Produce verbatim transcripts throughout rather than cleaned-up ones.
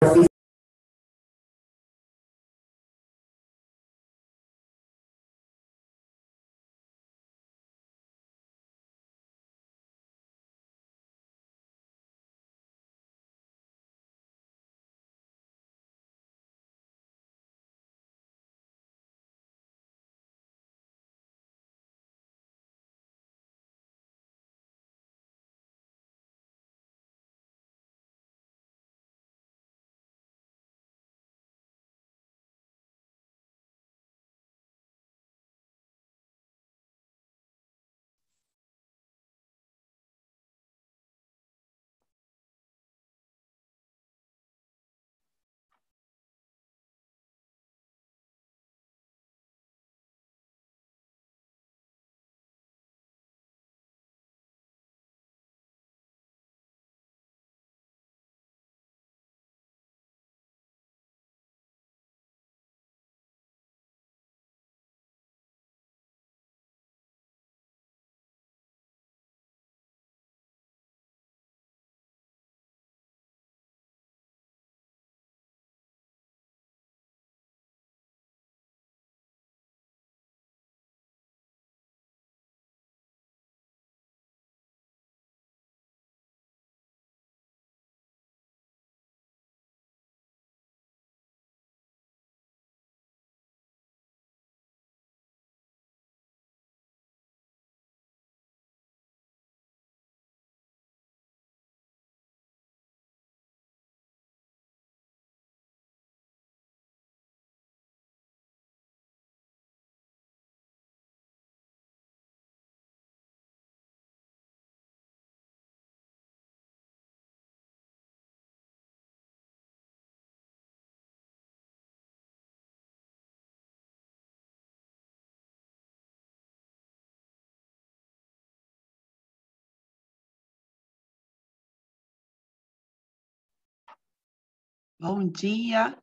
Bom dia.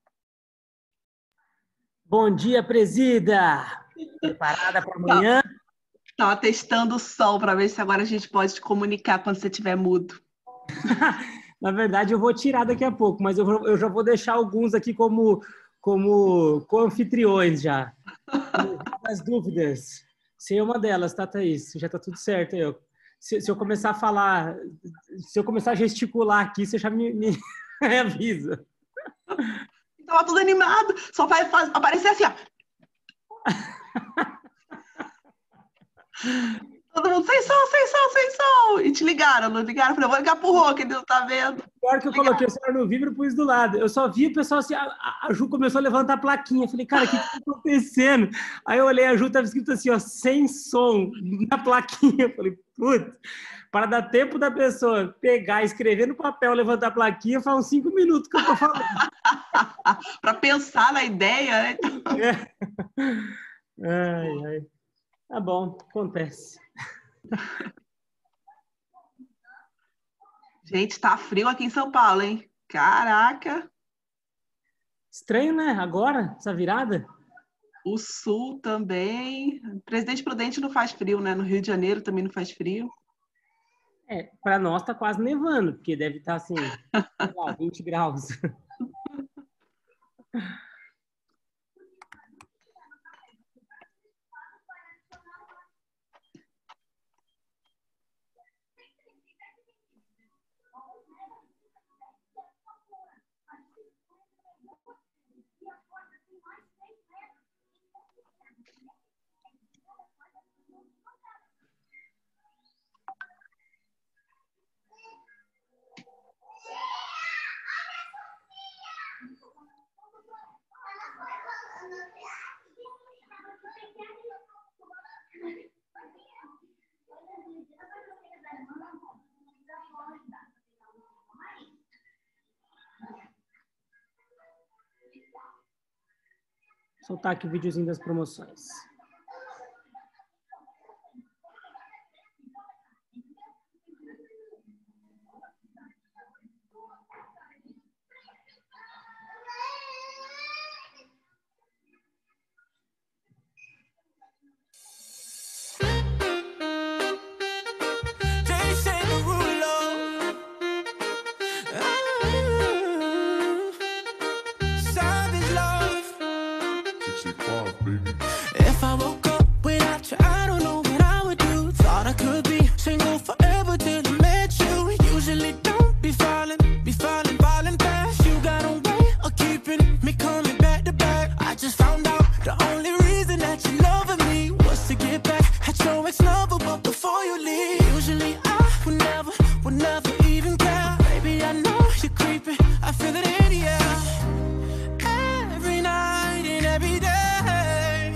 Bom dia, presida. Preparada para amanhã? Estava testando o som para ver se agora a gente pode te comunicar quando você estiver mudo. Na verdade, eu vou tirar daqui a pouco, mas eu, vou, eu já vou deixar alguns aqui como, como co-anfitriões já. As dúvidas. Sem uma delas, tá, Thaís? Já tá tudo certo. Eu, se, se eu começar a falar, se eu começar a gesticular aqui, você já me, me avisa. Estava tudo animado, só vai fazer, aparecer assim, ó. Todo mundo sem som, sem som, sem som. E te ligaram, não ligaram? Falei, vou ligar pro Rô, que ele não tá vendo. Pior que eu coloquei o celular no vibro e pus do lado. Eu só vi o pessoal assim, a, a Ju começou a levantar a plaquinha. Eu falei, cara, o que que tá acontecendo? Aí eu olhei, a Ju tava escrito assim, ó, sem som, na plaquinha. Eu falei, putz, para dar tempo da pessoa pegar, escrever no papel, levantar a plaquinha, faz uns cinco minutos que eu tô falando. Para pensar na ideia, né? É. Ai, ai. Tá bom, acontece. Gente, tá frio aqui em São Paulo, hein? Caraca! Estranho, né? Agora, essa virada. O sul também. Presidente Prudente não faz frio, né? No Rio de Janeiro também não faz frio. É, para nós tá quase nevando, porque deve estar assim, sei lá, vinte graus. Soltar aqui o videozinho das promoções. you, but before you leave, usually I would never, would never even care. Baby, I know you're creeping, I feel it in the air. Every night and every day,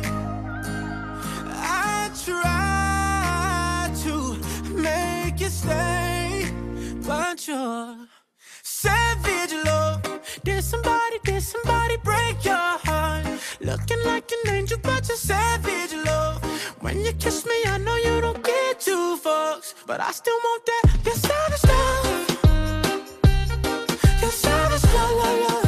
I try to make you stay, but you're savage love. Did somebody, did somebody break your heart? Looking like an angel, but you're savage love. When you kiss me, I know you don't get two fucks, but I still want that. You're savage love. You're savage love, love, love.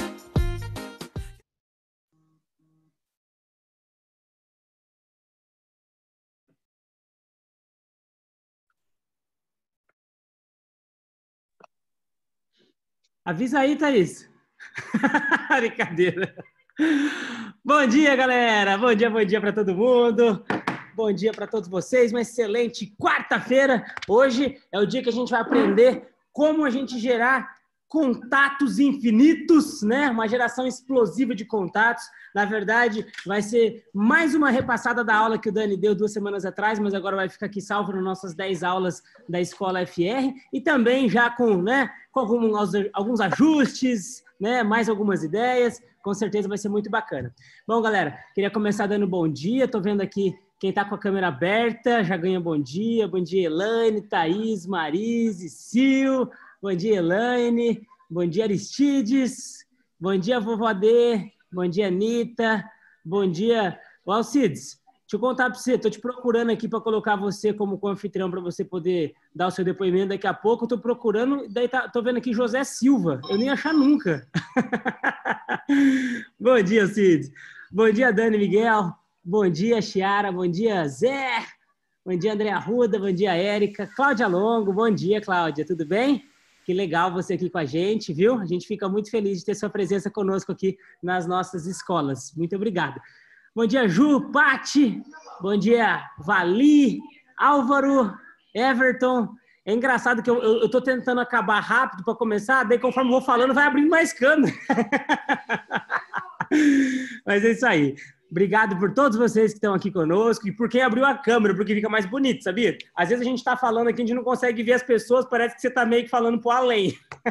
Avisa aí, Thaís. Brincadeira. Bom dia, galera. Bom dia, bom dia para todo mundo. Bom dia para todos vocês. Uma excelente quarta-feira. Hoje é o dia que a gente vai aprender como a gente gerar contatos infinitos, né? Uma geração explosiva de contatos. Na verdade, vai ser mais uma repassada da aula que o Dani deu duas semanas atrás, mas agora vai ficar aqui salvo nas nossas dez aulas da Escola F R e também já com, né, com alguns, alguns ajustes, né? Mais algumas ideias. Com certeza vai ser muito bacana. Bom, galera, queria começar dando bom dia. Estou vendo aqui quem está com a câmera aberta, já ganha bom dia. Bom dia, Elaine, Thaís, Marise, Sil. Bom dia, Elaine. Bom dia, Aristides. Bom dia, vovó D. Bom dia, Anitta. Bom dia, o Alcides. Deixa eu contar para você, estou te procurando aqui para colocar você como anfitrião para você poder dar o seu depoimento daqui a pouco. Estou procurando, daí tá, tô vendo aqui José Silva. Eu nem ia achar nunca. Bom dia, Alcides. Bom dia, Dani Miguel. Bom dia, Chiara. Bom dia, Zé. Bom dia, André Arruda. Bom dia, Érica. Cláudia Longo. Bom dia, Cláudia. Tudo bem? Que legal você aqui com a gente, viu? A gente fica muito feliz de ter sua presença conosco aqui nas nossas escolas. Muito obrigado. Bom dia, Ju, Pati. Bom dia, Vali, Álvaro, Everton. É engraçado que eu, eu, eu tô tentando acabar rápido para começar, daí conforme eu vou falando vai abrindo mais câmera. Mas é isso aí. Obrigado por todos vocês que estão aqui conosco e por quem abriu a câmera, porque fica mais bonito, sabia? Às vezes a gente está falando aqui, a gente não consegue ver as pessoas, parece que você está meio que falando pro além.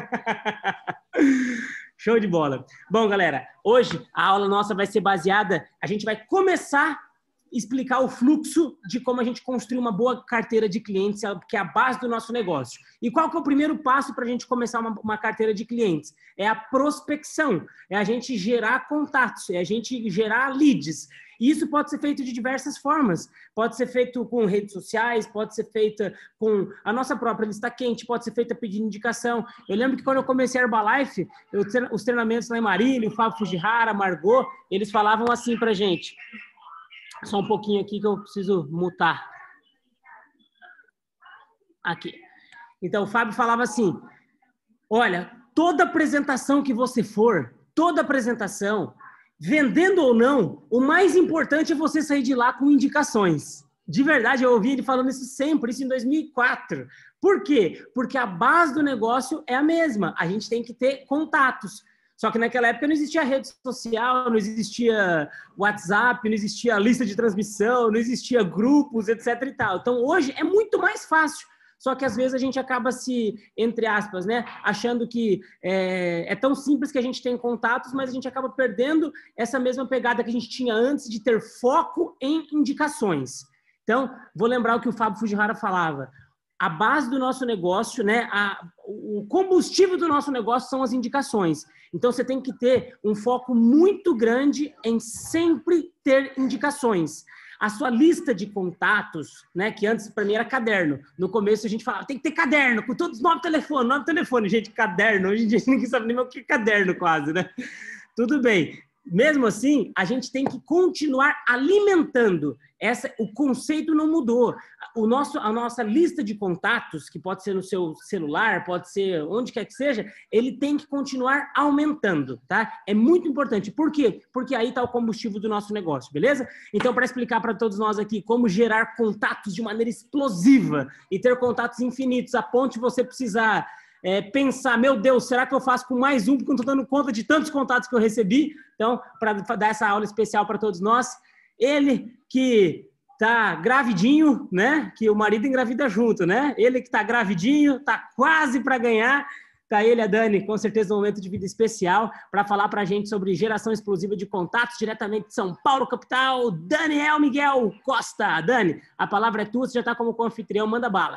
Show de bola. Bom, galera, hoje a aula nossa vai ser baseada, a gente vai começar a explicar o fluxo de como a gente construir uma boa carteira de clientes, que é a base do nosso negócio. E qual que é o primeiro passo para a gente começar uma, uma carteira de clientes? É a prospecção, é a gente gerar contatos, é a gente gerar leads. E isso pode ser feito de diversas formas. Pode ser feito com redes sociais, pode ser feita com a nossa própria lista quente, pode ser feita pedindo indicação. Eu lembro que quando eu comecei a Herbalife, eu, os treinamentos lá em Marília, o Fábio Fujihara, a Margot, eles falavam assim pra gente. Só um pouquinho aqui que eu preciso mutar. Aqui. Então, o Fábio falava assim, olha, toda apresentação que você for, toda apresentação, vendendo ou não, o mais importante é você sair de lá com indicações. De verdade, eu ouvi ele falando isso sempre, isso em dois mil e quatro. Por quê? Porque a base do negócio é a mesma. A gente tem que ter contatos. Só que naquela época não existia rede social, não existia WhatsApp, não existia lista de transmissão, não existia grupos, etc e tal. Então, hoje é muito mais fácil. Só que às vezes a gente acaba se, entre aspas, né, achando que é, é tão simples que a gente tem contatos, mas a gente acaba perdendo essa mesma pegada que a gente tinha antes de ter foco em indicações. Então, vou lembrar o que o Fábio Fujihara falava. A base do nosso negócio, né, a, o combustível do nosso negócio são as indicações. Então, você tem que ter um foco muito grande em sempre ter indicações. A sua lista de contatos, né, que antes para mim era caderno. No começo a gente falava, tem que ter caderno, com todos os nove telefones, nove telefones. Gente, caderno, hoje em dia ninguém sabe nem o que é caderno quase, né? Tudo bem. Mesmo assim, a gente tem que continuar alimentando. Essa, o conceito não mudou. O nosso, a nossa lista de contatos, que pode ser no seu celular, pode ser onde quer que seja, ele tem que continuar aumentando, tá? É muito importante. Por quê? Porque aí está o combustível do nosso negócio, beleza? Então, para explicar para todos nós aqui como gerar contatos de maneira explosiva e ter contatos infinitos, a ponto de você precisar... É, pensar, meu Deus, será que eu faço com mais um, porque eu não estou dando conta de tantos contatos que eu recebi? Então, para dar essa aula especial para todos nós, ele que tá gravidinho, né? Que o marido engravida junto, né? Ele que tá gravidinho, tá quase para ganhar. Tá ele, a Dani, com certeza um momento de vida especial para falar para a gente sobre geração explosiva de contatos diretamente de São Paulo, capital, Daniel Miguel Costa. Dani, a palavra é tua, você já está como anfitrião, manda bala.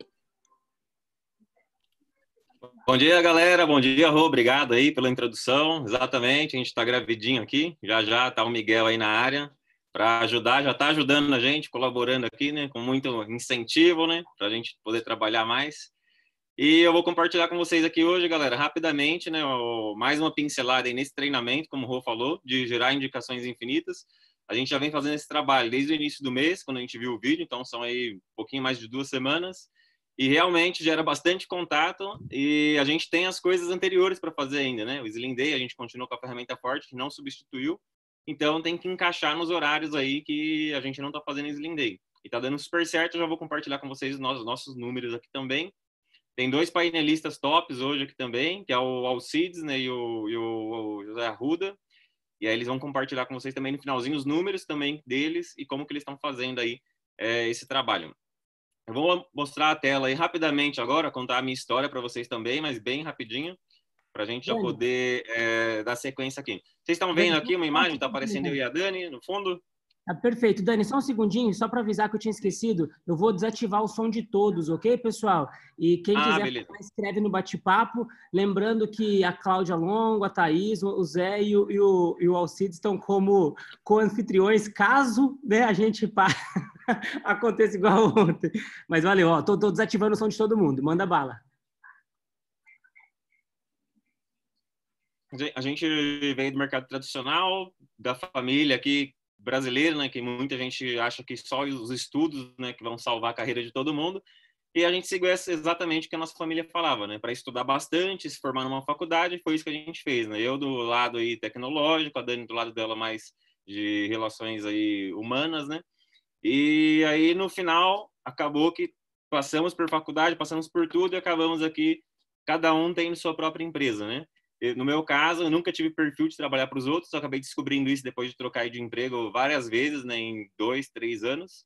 Bom dia, galera. Bom dia, Rô. Obrigado aí pela introdução. Exatamente, a gente está gravidinho aqui. Já já tá o Miguel aí na área para ajudar. Já está ajudando a gente, colaborando aqui, né? Com muito incentivo, né? Para a gente poder trabalhar mais. E eu vou compartilhar com vocês aqui hoje, galera, rapidamente, né? Mais uma pincelada aí nesse treinamento, como o Rô falou, de gerar indicações infinitas. A gente já vem fazendo esse trabalho desde o início do mês, quando a gente viu o vídeo. Então, são aí um pouquinho mais de duas semanas. E realmente gera bastante contato e a gente tem as coisas anteriores para fazer ainda, né? O Slimday, a gente continua com a ferramenta forte, que não substituiu, então tem que encaixar nos horários aí que a gente não está fazendo Slimday. E está dando super certo, eu já vou compartilhar com vocês os nossos, nossos números aqui também. Tem dois painelistas tops hoje aqui também, que é o Alcides, né, e o, e o José Arruda, e aí eles vão compartilhar com vocês também no finalzinho os números também deles e como que eles estão fazendo aí é, esse trabalho. Eu vou mostrar a tela aí rapidamente agora, contar a minha história para vocês também, mas bem rapidinho, para a gente já poder é, dar sequência aqui. Vocês estão vendo aqui uma imagem? Está aparecendo eu e a Dani no fundo? Ah, perfeito. Dani, só um segundinho, só para avisar que eu tinha esquecido, eu vou desativar o som de todos, ok, pessoal? E quem ah, quiser falar, escreve no bate-papo, lembrando que a Cláudia Longo, a Thaís, o Zé e o, e o, e o Alcides estão como co-anfitriões, caso, né, a gente pá, aconteça igual ontem. Mas valeu, ó, tô, tô desativando o som de todo mundo, manda bala. A gente veio do mercado tradicional, da família aqui, brasileiro, né, que muita gente acha que só os estudos, né, que vão salvar a carreira de todo mundo, e a gente seguiu exatamente o que a nossa família falava, né, para estudar bastante, se formar numa faculdade, foi isso que a gente fez, né, eu do lado aí tecnológico, a Dani do lado dela mais de relações aí humanas, né, e aí no final acabou que passamos por faculdade, passamos por tudo e acabamos aqui, cada um tendo sua própria empresa, né. No meu caso, eu nunca tive perfil de trabalhar para os outros, só acabei descobrindo isso depois de trocar de emprego várias vezes, né, em dois, três anos.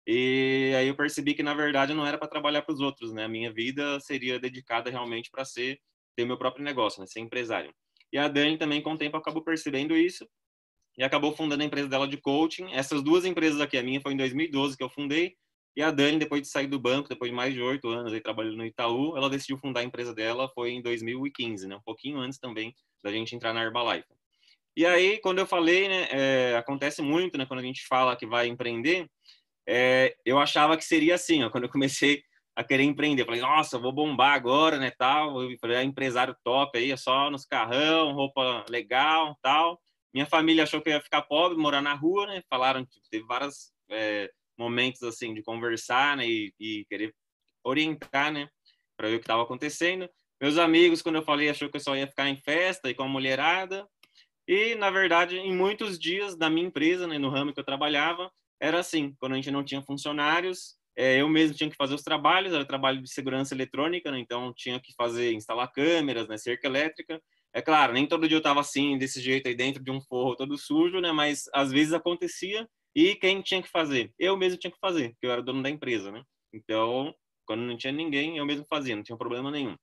E aí eu percebi que, na verdade, não era para trabalhar para os outros, né? A minha vida seria dedicada realmente para ser ter meu próprio negócio, né, ser empresário. E a Dani também, com o tempo, acabou percebendo isso e acabou fundando a empresa dela de coaching. Essas duas empresas aqui, a minha foi em dois mil e doze que eu fundei, e a Dani, depois de sair do banco, depois de mais de oito anos aí trabalhando no Itaú, ela decidiu fundar a empresa dela, foi em dois mil e quinze, né? Um pouquinho antes também da gente entrar na Herbalife. E aí, quando eu falei, né, é, acontece muito, né, quando a gente fala que vai empreender, é, eu achava que seria assim, ó, quando eu comecei a querer empreender, eu falei, nossa, eu vou bombar agora, né, tal, eu falei, é empresário top aí, é só nos carrão, roupa legal, tal. Minha família achou que eu ia ficar pobre, morar na rua, né, falaram que teve várias... É, momentos assim de conversar, né, e, e querer orientar, né, para ver o que estava acontecendo. Meus amigos, quando eu falei, achou que eu só ia ficar em festa e com a mulherada. E na verdade, em muitos dias da minha empresa, né, no ramo que eu trabalhava, era assim. Quando a gente não tinha funcionários, é, eu mesmo tinha que fazer os trabalhos. Era trabalho de segurança eletrônica, né, então tinha que fazer instalar câmeras, né, cerca elétrica. É claro, nem todo dia eu estava assim, desse jeito aí dentro de um forro todo sujo, né, mas às vezes acontecia. E quem tinha que fazer? Eu mesmo tinha que fazer, porque eu era dono da empresa, né? Então, quando não tinha ninguém, eu mesmo fazia, não tinha problema nenhum.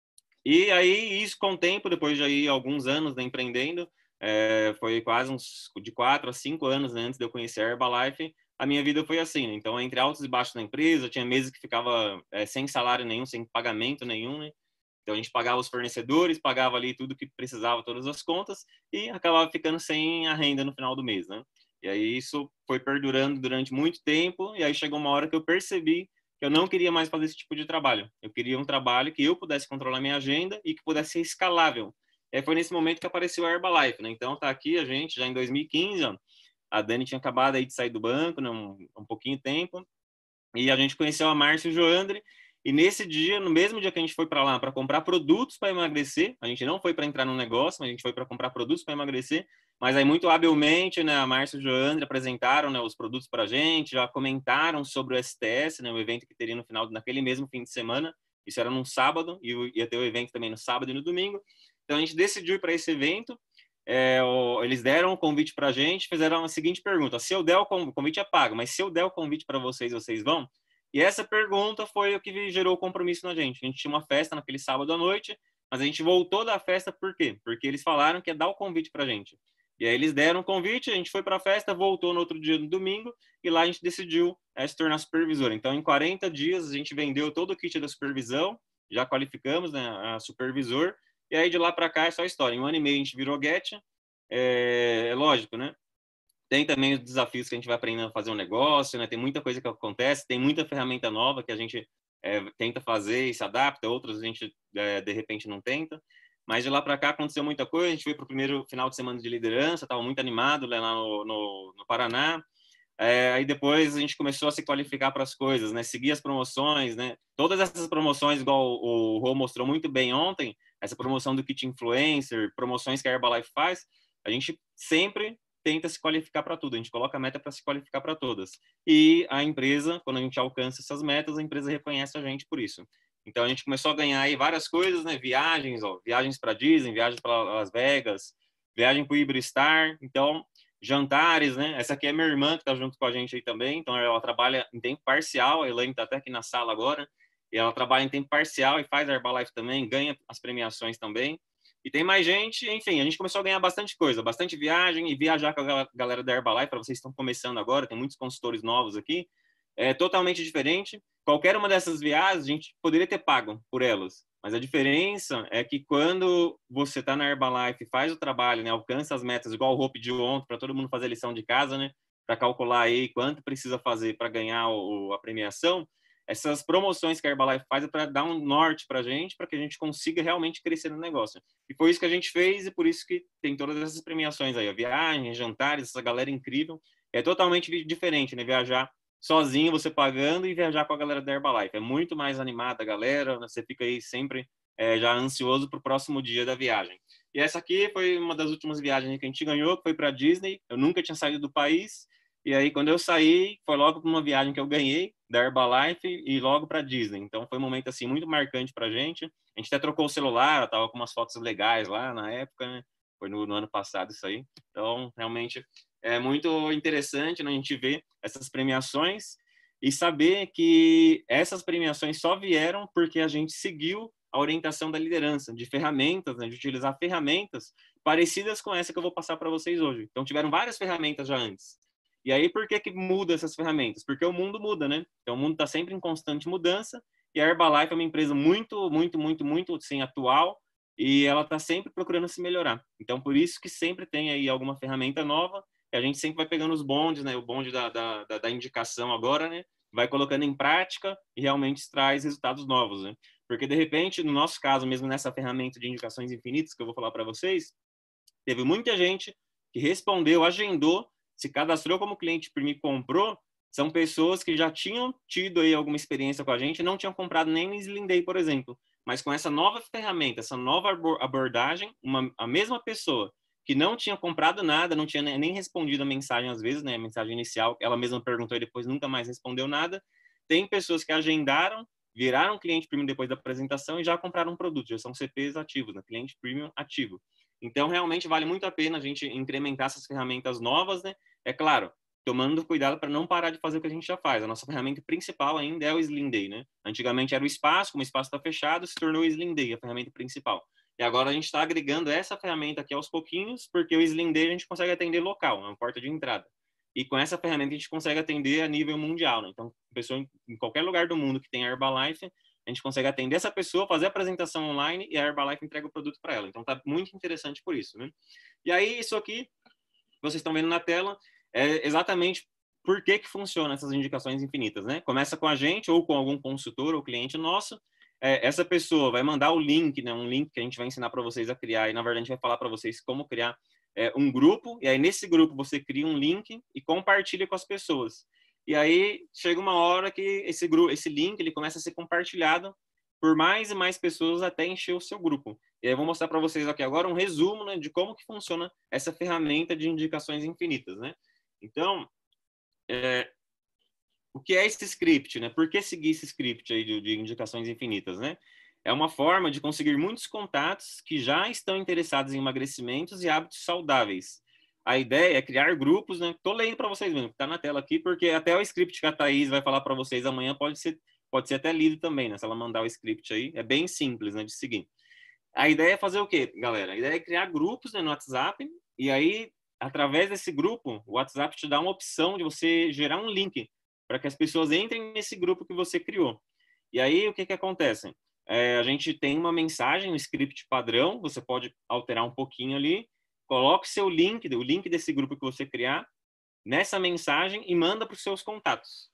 E aí, isso com o tempo, depois de aí alguns anos, né, empreendendo, é, foi quase uns de quatro a cinco anos, né, antes de eu conhecer a Herbalife, a minha vida foi assim, né? Então, entre altos e baixos na empresa, tinha meses que ficava é, sem salário nenhum, sem pagamento nenhum, né? Então, a gente pagava os fornecedores, pagava ali tudo que precisava, todas as contas, e acabava ficando sem a renda no final do mês, né? E aí isso foi perdurando durante muito tempo, e aí chegou uma hora que eu percebi que eu não queria mais fazer esse tipo de trabalho. Eu queria um trabalho que eu pudesse controlar minha agenda e que pudesse ser escalável. E aí foi nesse momento que apareceu a Herbalife, né? Então tá aqui a gente, já em dois mil e quinze, ó, a Dani tinha acabado aí de sair do banco, né, um, um pouquinho de tempo, e a gente conheceu a Márcia e o Joandre, e nesse dia, no mesmo dia que a gente foi para lá para comprar produtos para emagrecer, a gente não foi para entrar no negócio, mas a gente foi para comprar produtos para emagrecer, mas aí muito habilmente, né, a Márcia e o Joandre apresentaram, né, os produtos para a gente, já comentaram sobre o S T S, né, o evento que teria no final, naquele mesmo fim de semana, isso era num sábado, e ia ter o evento também no sábado e no domingo, então a gente decidiu ir para esse evento, é, o, eles deram o convite para a gente, fizeram a seguinte pergunta: se eu der o convite, o convite é pago, mas se eu der o convite para vocês, vocês vão? E essa pergunta foi o que gerou o compromisso na gente. A gente tinha uma festa naquele sábado à noite, mas a gente voltou da festa por quê? Porque eles falaram que ia dar o convite para a gente. E aí eles deram o convite, a gente foi para a festa, voltou no outro dia, no domingo, e lá a gente decidiu é, se tornar supervisor. Então, em quarenta dias, a gente vendeu todo o kit da supervisão, já qualificamos, né, a supervisor, e aí de lá para cá é só história. Em um ano e meio a gente virou Get, é, é lógico, né? Tem também os desafios que a gente vai aprendendo a fazer um negócio, né? Tem muita coisa que acontece, tem muita ferramenta nova que a gente é, tenta fazer e se adapta, outras a gente, é, de repente, não tenta. Mas de lá para cá aconteceu muita coisa, a gente foi para o primeiro final de semana de liderança, estava muito animado lá no, no, no Paraná. É, aí depois a gente começou a se qualificar para as coisas, né? Seguir as promoções, né? Todas essas promoções, igual o, o Rô mostrou muito bem ontem, essa promoção do Kit Influencer, promoções que a Herbalife faz, a gente sempre tenta se qualificar para tudo, a gente coloca a meta para se qualificar para todas. E a empresa, quando a gente alcança essas metas, a empresa reconhece a gente por isso. Então a gente começou a ganhar aí várias coisas, né? Viagens, ó, viagens para Disney, viagens para Las Vegas, viagem para o Iberstar, então jantares, né? Essa aqui é minha irmã que está junto com a gente aí também, então ela trabalha em tempo parcial, a Elaine está até aqui na sala agora, e ela trabalha em tempo parcial e faz a Herbalife também, ganha as premiações também. E tem mais gente, enfim, a gente começou a ganhar bastante coisa, bastante viagem e viajar com a galera da Herbalife, para vocês que estão começando agora, tem muitos consultores novos aqui, é totalmente diferente. Qualquer uma dessas viagens, a gente poderia ter pago por elas, mas a diferença é que quando você está na Herbalife, faz o trabalho, né, alcança as metas, igual o Rô pediu ontem, para todo mundo fazer a lição de casa, né, para calcular aí quanto precisa fazer para ganhar o, a premiação, essas promoções que a Herbalife faz é para dar um norte para a gente, para que a gente consiga realmente crescer no negócio. E foi isso que a gente fez e por isso que tem todas essas premiações aí, a viagem, jantares, essa galera incrível. É totalmente diferente, né? Viajar sozinho, você pagando, e viajar com a galera da Herbalife. É muito mais animada a galera, né? Você fica aí sempre é, já ansioso para o próximo dia da viagem. E essa aqui foi uma das últimas viagens que a gente ganhou, que foi para Disney. Eu nunca tinha saído do país. E aí, quando eu saí, foi logo para uma viagem que eu ganhei da Herbalife e logo para Disney. Então, foi um momento, assim, muito marcante para a gente. A gente até trocou o celular, estava com umas fotos legais lá na época, né? Foi no, no ano passado isso aí. Então, realmente, é muito interessante, né, a gente ver essas premiações e saber que essas premiações só vieram porque a gente seguiu a orientação da liderança, de ferramentas, né, de utilizar ferramentas parecidas com essa que eu vou passar para vocês hoje. Então, tiveram várias ferramentas já antes. E aí, por que que muda essas ferramentas? Porque o mundo muda, né? Então, o mundo está sempre em constante mudança e a Herbalife é uma empresa muito, muito, muito, muito, assim, atual e ela está sempre procurando se melhorar. Então, por isso que sempre tem aí alguma ferramenta nova e a gente sempre vai pegando os bondes, né? O bonde da, da, da indicação agora, né? Vai colocando em prática e realmente traz resultados novos, né? Porque, de repente, no nosso caso, mesmo nessa ferramenta de indicações infinitas que eu vou falar para vocês, teve muita gente que respondeu, agendou, se cadastrou como cliente Premium e comprou, são pessoas que já tinham tido aí alguma experiência com a gente, não tinham comprado nem no Slim Day, por exemplo. Mas com essa nova ferramenta, essa nova abordagem, uma, a mesma pessoa que não tinha comprado nada, não tinha nem respondido a mensagem às vezes, né, a mensagem inicial, ela mesma perguntou e depois nunca mais respondeu nada. Tem pessoas que agendaram, viraram cliente Premium depois da apresentação e já compraram um produto, já são C Ps ativos, né, cliente Premium ativo. Então, realmente vale muito a pena a gente incrementar essas ferramentas novas, né? É claro, tomando cuidado para não parar de fazer o que a gente já faz. A nossa ferramenta principal ainda é o Slim Day, né? Antigamente era o espaço, como o espaço está fechado, se tornou o Slim Day, a ferramenta principal. E agora a gente está agregando essa ferramenta aqui aos pouquinhos, porque o Slim Day a gente consegue atender local, é uma porta de entrada. E com essa ferramenta a gente consegue atender a nível mundial, né? Então, pessoa em qualquer lugar do mundo que tem a Herbalife, a gente consegue atender essa pessoa, fazer a apresentação online e a Herbalife entrega o produto para ela. Então, tá muito interessante por isso, né? E aí, isso aqui, vocês estão vendo na tela, é exatamente por que que funcionam essas indicações infinitas, né? Começa com a gente ou com algum consultor ou cliente nosso. É, essa pessoa vai mandar o link, né? Um link que a gente vai ensinar para vocês a criar. E, na verdade, a gente vai falar para vocês como criar é, um grupo. E aí, nesse grupo, você cria um link e compartilha com as pessoas. E aí chega uma hora que esse grupo, esse link, ele começa a ser compartilhado por mais e mais pessoas até encher o seu grupo. E aí eu vou mostrar para vocês aqui agora um resumo, né, de como que funciona essa ferramenta de indicações infinitas, né? Então, é, o que é esse script, né? Por que seguir esse script aí de, de indicações infinitas, né? é uma forma de conseguir muitos contatos que já estão interessados em emagrecimentos e hábitos saudáveis. A ideia é criar grupos, né? Tô lendo para vocês mesmo, tá na tela aqui, porque até o script que a Thaís vai falar para vocês amanhã pode ser, pode ser até lido também, né? Se ela mandar o script aí, é bem simples, né, de seguir. A ideia é fazer o quê, galera? A ideia é criar grupos, né, no WhatsApp, e aí, através desse grupo, o WhatsApp te dá uma opção de você gerar um link para que as pessoas entrem nesse grupo que você criou. E aí, o que que acontece? É, a gente tem uma mensagem, um script padrão, você pode alterar um pouquinho ali, coloque seu link, o link desse grupo que você criar, nessa mensagem e manda para os seus contatos.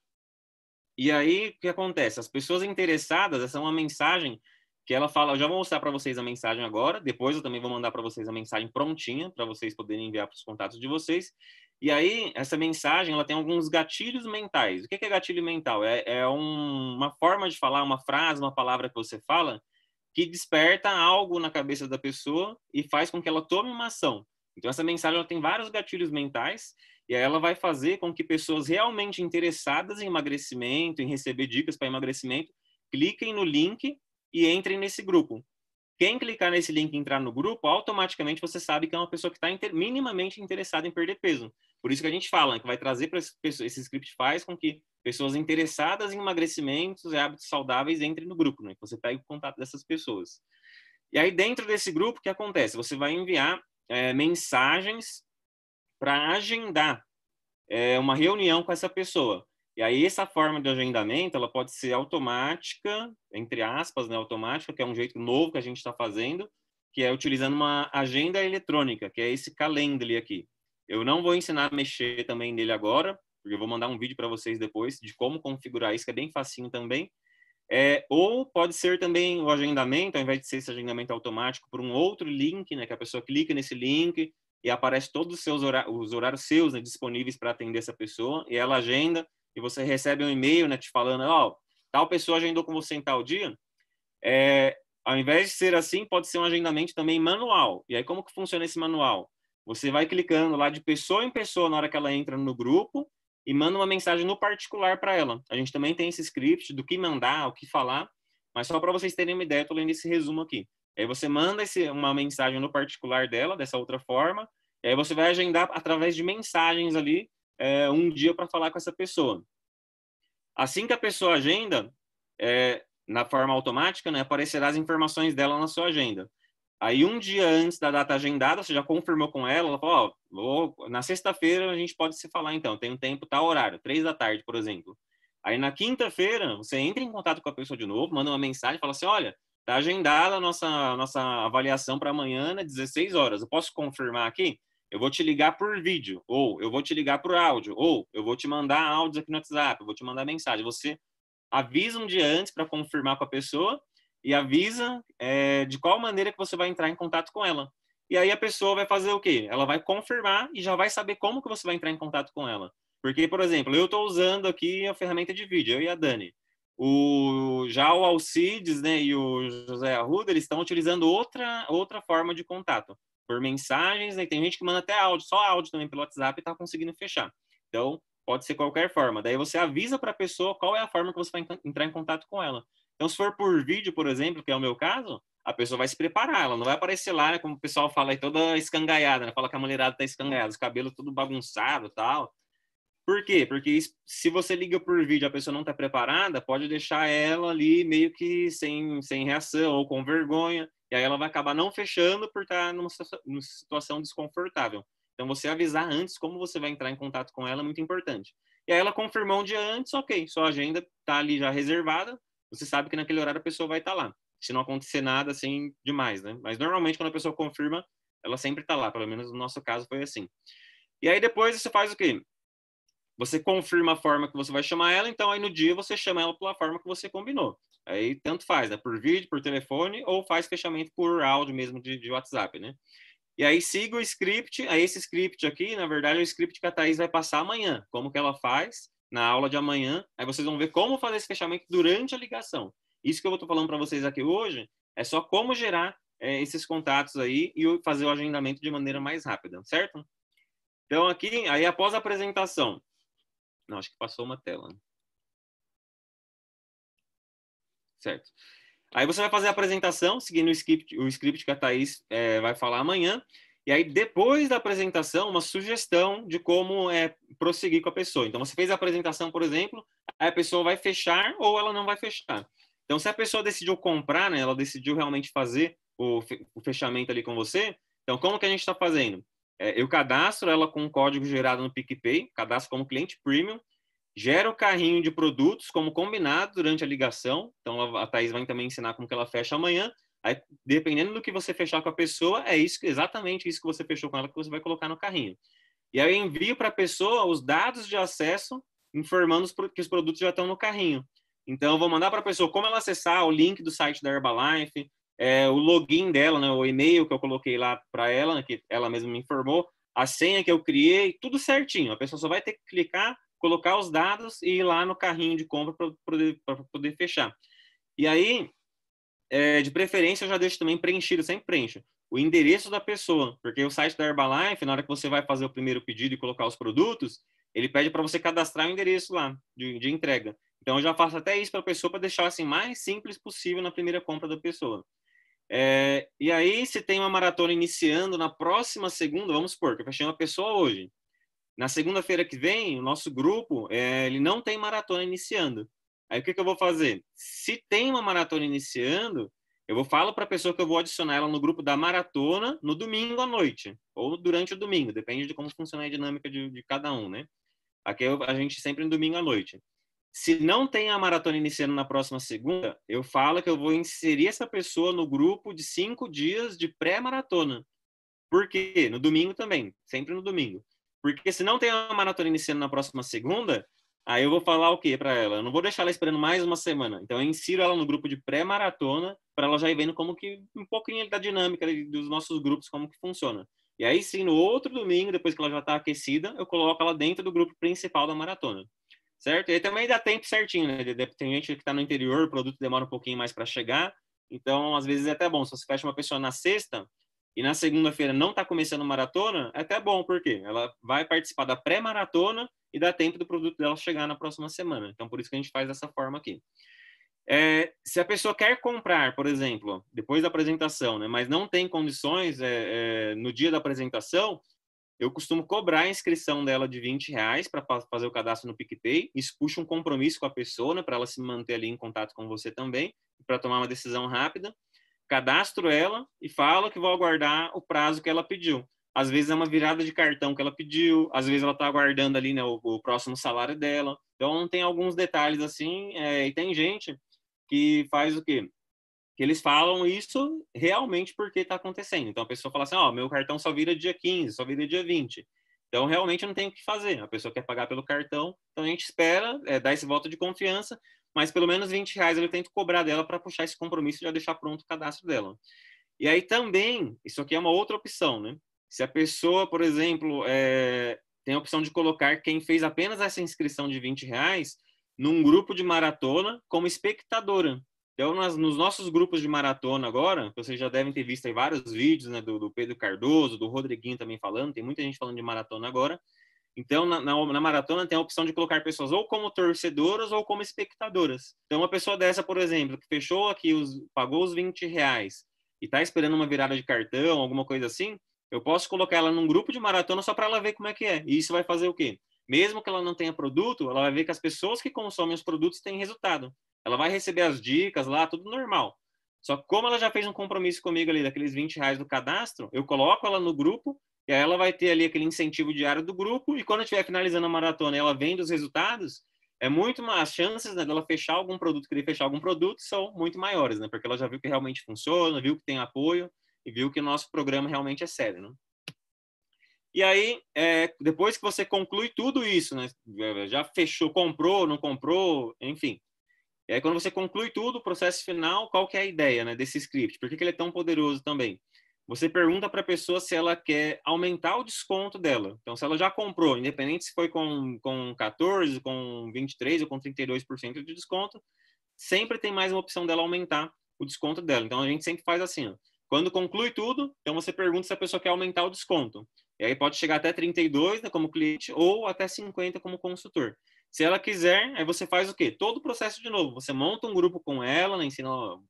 E aí, o que acontece? As pessoas interessadas, essa é uma mensagem que ela fala, eu já vou mostrar para vocês a mensagem agora, depois eu também vou mandar para vocês a mensagem prontinha, para vocês poderem enviar para os contatos de vocês. E aí, essa mensagem, ela tem alguns gatilhos mentais. O que é gatilho mental? É, é um, uma forma de falar, uma frase, uma palavra que você fala, que desperta algo na cabeça da pessoa e faz com que ela tome uma ação. Então, essa mensagem ela tem vários gatilhos mentais e aí ela vai fazer com que pessoas realmente interessadas em emagrecimento, em receber dicas para emagrecimento, cliquem no link e entrem nesse grupo. Quem clicar nesse link e entrar no grupo, automaticamente você sabe que é uma pessoa que está inter- minimamente interessada em perder peso. Por isso que a gente fala, né, que vai trazer para esse script faz com que pessoas interessadas em emagrecimentos e hábitos saudáveis entrem no grupo, né? Que você pega o contato dessas pessoas. E aí, dentro desse grupo, o que acontece? Você vai enviar é, mensagens para agendar é, uma reunião com essa pessoa. E aí, essa forma de agendamento, ela pode ser automática, entre aspas, né, automática, que é um jeito novo que a gente está fazendo, que é utilizando uma agenda eletrônica, que é esse Calendly aqui. Eu não vou ensinar a mexer também nele agora, porque eu vou mandar um vídeo para vocês depois de como configurar isso, que é bem facinho também. É, ou pode ser também o agendamento, ao invés de ser esse agendamento automático, por um outro link, né, que a pessoa clica nesse link e aparece todos os seus horários, os horários seus, né, disponíveis para atender essa pessoa, e ela agenda, e você recebe um e-mail, né, te falando, ó, oh, tal pessoa agendou com você em tal dia. É, ao invés de ser assim, pode ser um agendamento também manual. E aí, como que funciona esse manual? Você vai clicando lá de pessoa em pessoa na hora que ela entra no grupo e manda uma mensagem no particular para ela. A gente também tem esse script do que mandar, o que falar, mas só para vocês terem uma ideia, estou lendo esse resumo aqui. Aí você manda esse, uma mensagem no particular dela, dessa outra forma, e aí você vai agendar através de mensagens ali é, um dia para falar com essa pessoa. Assim que a pessoa agenda, é, na forma automática, né, aparecerá as informações dela na sua agenda. Aí, um dia antes da data agendada, você já confirmou com ela, ela falou, ó, oh, na sexta-feira a gente pode se falar então, tem um tempo, tal horário, três da tarde, por exemplo. Aí, na quinta-feira, você entra em contato com a pessoa de novo, manda uma mensagem, fala assim, olha, tá agendada a nossa, nossa avaliação para amanhã, né, dezesseis horas, eu posso confirmar aqui? Eu vou te ligar por vídeo, ou eu vou te ligar por áudio, ou eu vou te mandar áudios aqui no WhatsApp, eu vou te mandar mensagem. Você avisa um dia antes para confirmar com a pessoa e avisa é, de qual maneira que você vai entrar em contato com ela. E aí a pessoa vai fazer o quê? Ela vai confirmar e já vai saber como que você vai entrar em contato com ela. Porque, por exemplo, eu estou usando aqui a ferramenta de vídeo, eu e a Dani. O, já o Alcides, né, e o José Arruda, eles estão utilizando outra, outra forma de contato, por mensagens, né? Tem gente que manda até áudio, só áudio também pelo WhatsApp e está conseguindo fechar. Então, pode ser qualquer forma. Daí você avisa para a pessoa qual é a forma que você vai entrar em contato com ela. Então, se for por vídeo, por exemplo, que é o meu caso, a pessoa vai se preparar. Ela não vai aparecer lá, né, como o pessoal fala aí, toda escangaiada, né? Fala que a mulherada tá escangaiada, os cabelos tudo bagunçado e tal. Por quê? Porque se você liga por vídeo e a pessoa não está preparada, pode deixar ela ali meio que sem, sem reação ou com vergonha. E aí ela vai acabar não fechando por estar numa, numa situação desconfortável. Então, você avisar antes como você vai entrar em contato com ela é muito importante. E aí ela confirmou um dia antes, ok, sua agenda está ali já reservada, você sabe que naquele horário a pessoa vai estar lá. Se não acontecer nada assim demais, né? Mas normalmente quando a pessoa confirma, ela sempre está lá, pelo menos no nosso caso foi assim. E aí depois você faz o quê? Você confirma a forma que você vai chamar ela, então aí no dia você chama ela pela forma que você combinou. Aí tanto faz, né? Por vídeo, por telefone, ou faz fechamento por áudio mesmo de, de WhatsApp, né? E aí siga o script, aí esse script aqui, na verdade, é o script que a Thaís vai passar amanhã. Como que ela faz na aula de amanhã. Aí vocês vão ver como fazer esse fechamento durante a ligação. Isso que eu estou falando para vocês aqui hoje é só como gerar é, esses contatos aí e fazer o agendamento de maneira mais rápida, certo? Então aqui, aí após a apresentação... Não, acho que passou uma tela. Certo. Aí você vai fazer a apresentação, seguindo o script, o script que a Thaís é, vai falar amanhã. E aí, depois da apresentação, uma sugestão de como é, prosseguir com a pessoa. Então, você fez a apresentação, por exemplo, aí a pessoa vai fechar ou ela não vai fechar. Então, se a pessoa decidiu comprar, né, ela decidiu realmente fazer o, o fechamento ali com você, então, como que a gente está fazendo? É, eu cadastro ela com um código gerado no PicPay, cadastro como cliente premium, gera o carrinho de produtos como combinado durante a ligação. Então, a Thaís vai também ensinar como que ela fecha amanhã. Aí, dependendo do que você fechar com a pessoa, é isso, exatamente isso que você fechou com ela que você vai colocar no carrinho. E aí eu envio para a pessoa os dados de acesso, informando que os produtos já estão no carrinho. Então, eu vou mandar para a pessoa como ela acessar o link do site da Herbalife, é, o login dela, né, o e-mail que eu coloquei lá para ela, né, que ela mesma me informou, a senha que eu criei, tudo certinho. A pessoa só vai ter que clicar, colocar os dados e ir lá no carrinho de compra para poder, para poder fechar. E aí, é, de preferência, eu já deixo também preenchido, sempre preencho, o endereço da pessoa, porque o site da Herbalife, na hora que você vai fazer o primeiro pedido e colocar os produtos, ele pede para você cadastrar o endereço lá, de, de entrega. Então, eu já faço até isso para a pessoa, para deixar assim, mais simples possível na primeira compra da pessoa. É, e aí, se tem uma maratona iniciando na próxima segunda, vamos supor, que eu fechei uma pessoa hoje. Na segunda-feira que vem, o nosso grupo, é, ele não tem maratona iniciando. Aí, o que, que eu vou fazer? Se tem uma maratona iniciando, eu vou falar para a pessoa que eu vou adicionar ela no grupo da maratona no domingo à noite, ou durante o domingo, depende de como funciona a dinâmica de, de cada um, né? Aqui eu, a gente sempre no domingo à noite. Se não tem a maratona iniciando na próxima segunda, eu falo que eu vou inserir essa pessoa no grupo de cinco dias de pré-maratona. Por quê? No domingo também, sempre no domingo. Porque se não tem a maratona iniciando na próxima segunda, aí eu vou falar o quê para ela? Eu não vou deixar ela esperando mais uma semana. Então, eu insiro ela no grupo de pré-maratona para ela já ir vendo como que, um pouquinho da dinâmica dos nossos grupos, como que funciona. E aí, sim, no outro domingo, depois que ela já está aquecida, eu coloco ela dentro do grupo principal da maratona. Certo? E aí também dá tempo certinho, né? Tem gente que está no interior, o produto demora um pouquinho mais para chegar. Então, às vezes é até bom. Se você fecha uma pessoa na sexta e na segunda-feira não está começando maratona, é até bom, porque ela vai participar da pré-maratona e dá tempo do produto dela chegar na próxima semana. Então, por isso que a gente faz dessa forma aqui. É, se a pessoa quer comprar, por exemplo, depois da apresentação, né, mas não tem condições é, é, no dia da apresentação, eu costumo cobrar a inscrição dela de vinte reais para fazer o cadastro no PicPay. Isso puxa um compromisso com a pessoa, né, para ela se manter ali em contato com você também, para tomar uma decisão rápida. Cadastro ela e falo que vou aguardar o prazo que ela pediu. Às vezes é uma virada de cartão que ela pediu, às vezes ela está aguardando ali, né, o, o próximo salário dela. Então, tem alguns detalhes assim, é, e tem gente que faz o quê? Que eles falam isso realmente porque está acontecendo. Então, a pessoa fala assim, ó, oh, meu cartão só vira dia quinze, só vira dia vinte. Então, realmente não tem o que fazer. A pessoa quer pagar pelo cartão, então a gente espera, é, dar esse voto de confiança, mas pelo menos vinte reais eu tento cobrar dela para puxar esse compromisso e já deixar pronto o cadastro dela. E aí também, isso aqui é uma outra opção, né? Se a pessoa, por exemplo, é, tem a opção de colocar quem fez apenas essa inscrição de vinte reais num grupo de maratona como espectadora. Então, nas, nos nossos grupos de maratona agora, vocês já devem ter visto aí vários vídeos, né, do, do Pedro Cardoso, do Rodriguinho também falando, tem muita gente falando de maratona agora. Então, na, na, na maratona tem a opção de colocar pessoas ou como torcedoras ou como espectadoras. Então, uma pessoa dessa, por exemplo, que fechou aqui, os, pagou os vinte reais e está esperando uma virada de cartão, alguma coisa assim, eu posso colocar ela num grupo de maratona só para ela ver como é que é. E isso vai fazer o quê? Mesmo que ela não tenha produto, ela vai ver que as pessoas que consomem os produtos têm resultado. Ela vai receber as dicas lá, tudo normal. Só que como ela já fez um compromisso comigo ali, daqueles vinte reais do cadastro, eu coloco ela no grupo, e aí ela vai ter ali aquele incentivo diário do grupo, e quando estiver finalizando a maratona e ela vendo os resultados, é muito mais, as chances, né, dela fechar algum produto, querer fechar algum produto, são muito maiores, né? Porque ela já viu que realmente funciona, viu que tem apoio, e viu que o nosso programa realmente é sério, né? E aí, é, depois que você conclui tudo isso, né? Já fechou, comprou, não comprou, enfim. E aí, quando você conclui tudo, o processo final, qual que é a ideia, né, desse script? Por que que ele é tão poderoso também? Você pergunta para a pessoa se ela quer aumentar o desconto dela. Então, se ela já comprou, independente se foi com, com quatorze por cento, com vinte e três por cento ou com trinta e dois por cento de desconto, sempre tem mais uma opção dela aumentar o desconto dela. Então, a gente sempre faz assim, ó. Quando conclui tudo, então você pergunta se a pessoa quer aumentar o desconto. E aí pode chegar até trinta e dois, né, como cliente, ou até cinquenta como consultor. Se ela quiser, aí você faz o quê? Todo o processo de novo. Você monta um grupo com ela, né, ensina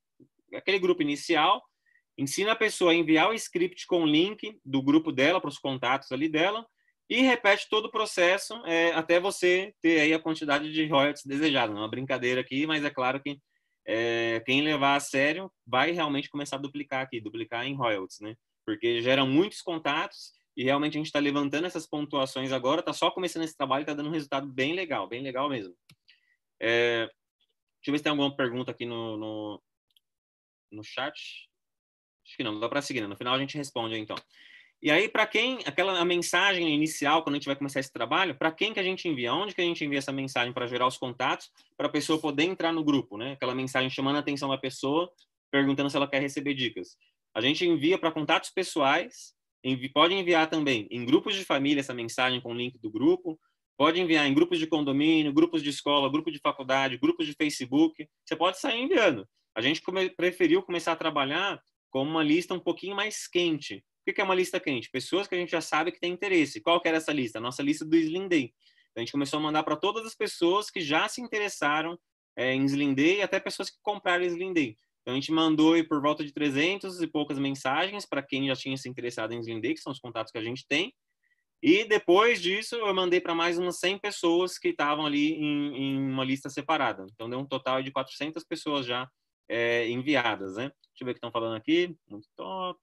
aquele grupo inicial, ensina a pessoa a enviar o script com o link do grupo dela para os contatos ali dela e repete todo o processo é, até você ter aí a quantidade de royalties desejada. Não é uma brincadeira aqui, mas é claro que é, quem levar a sério vai realmente começar a duplicar aqui, duplicar em royalties, né? Porque geram muitos contatos e realmente a gente está levantando essas pontuações agora, está só começando esse trabalho e está dando um resultado bem legal, bem legal mesmo. É, deixa eu ver se tem alguma pergunta aqui no, no, no chat. Acho que não, não dá para seguir, né? No final a gente responde então. E aí, para quem, aquela a mensagem inicial, quando a gente vai começar esse trabalho, para quem que a gente envia? Onde que a gente envia essa mensagem para gerar os contatos, para a pessoa poder entrar no grupo, né? Aquela mensagem chamando a atenção da pessoa, perguntando se ela quer receber dicas. A gente envia para contatos pessoais, envi, pode enviar também em grupos de família essa mensagem com o link do grupo, pode enviar em grupos de condomínio, grupos de escola, grupo de faculdade, grupos de Facebook, você pode sair enviando. A gente come, preferiu começar a trabalhar com uma lista um pouquinho mais quente. O que é uma lista quente? Pessoas que a gente já sabe que tem interesse. Qual que era essa lista? A nossa lista do Slim Day. Então, a gente começou a mandar para todas as pessoas que já se interessaram é, em Slim Day e até pessoas que compraram Slim Day. Então, a gente mandou aí, por volta de trezentas e poucas mensagens para quem já tinha se interessado em Slim Day, que são os contatos que a gente tem. E depois disso, eu mandei para mais umas cem pessoas que estavam ali em, em uma lista separada. Então, deu um total de quatrocentas pessoas já é, enviadas, né? Deixa eu ver o que estão falando aqui. Muito top.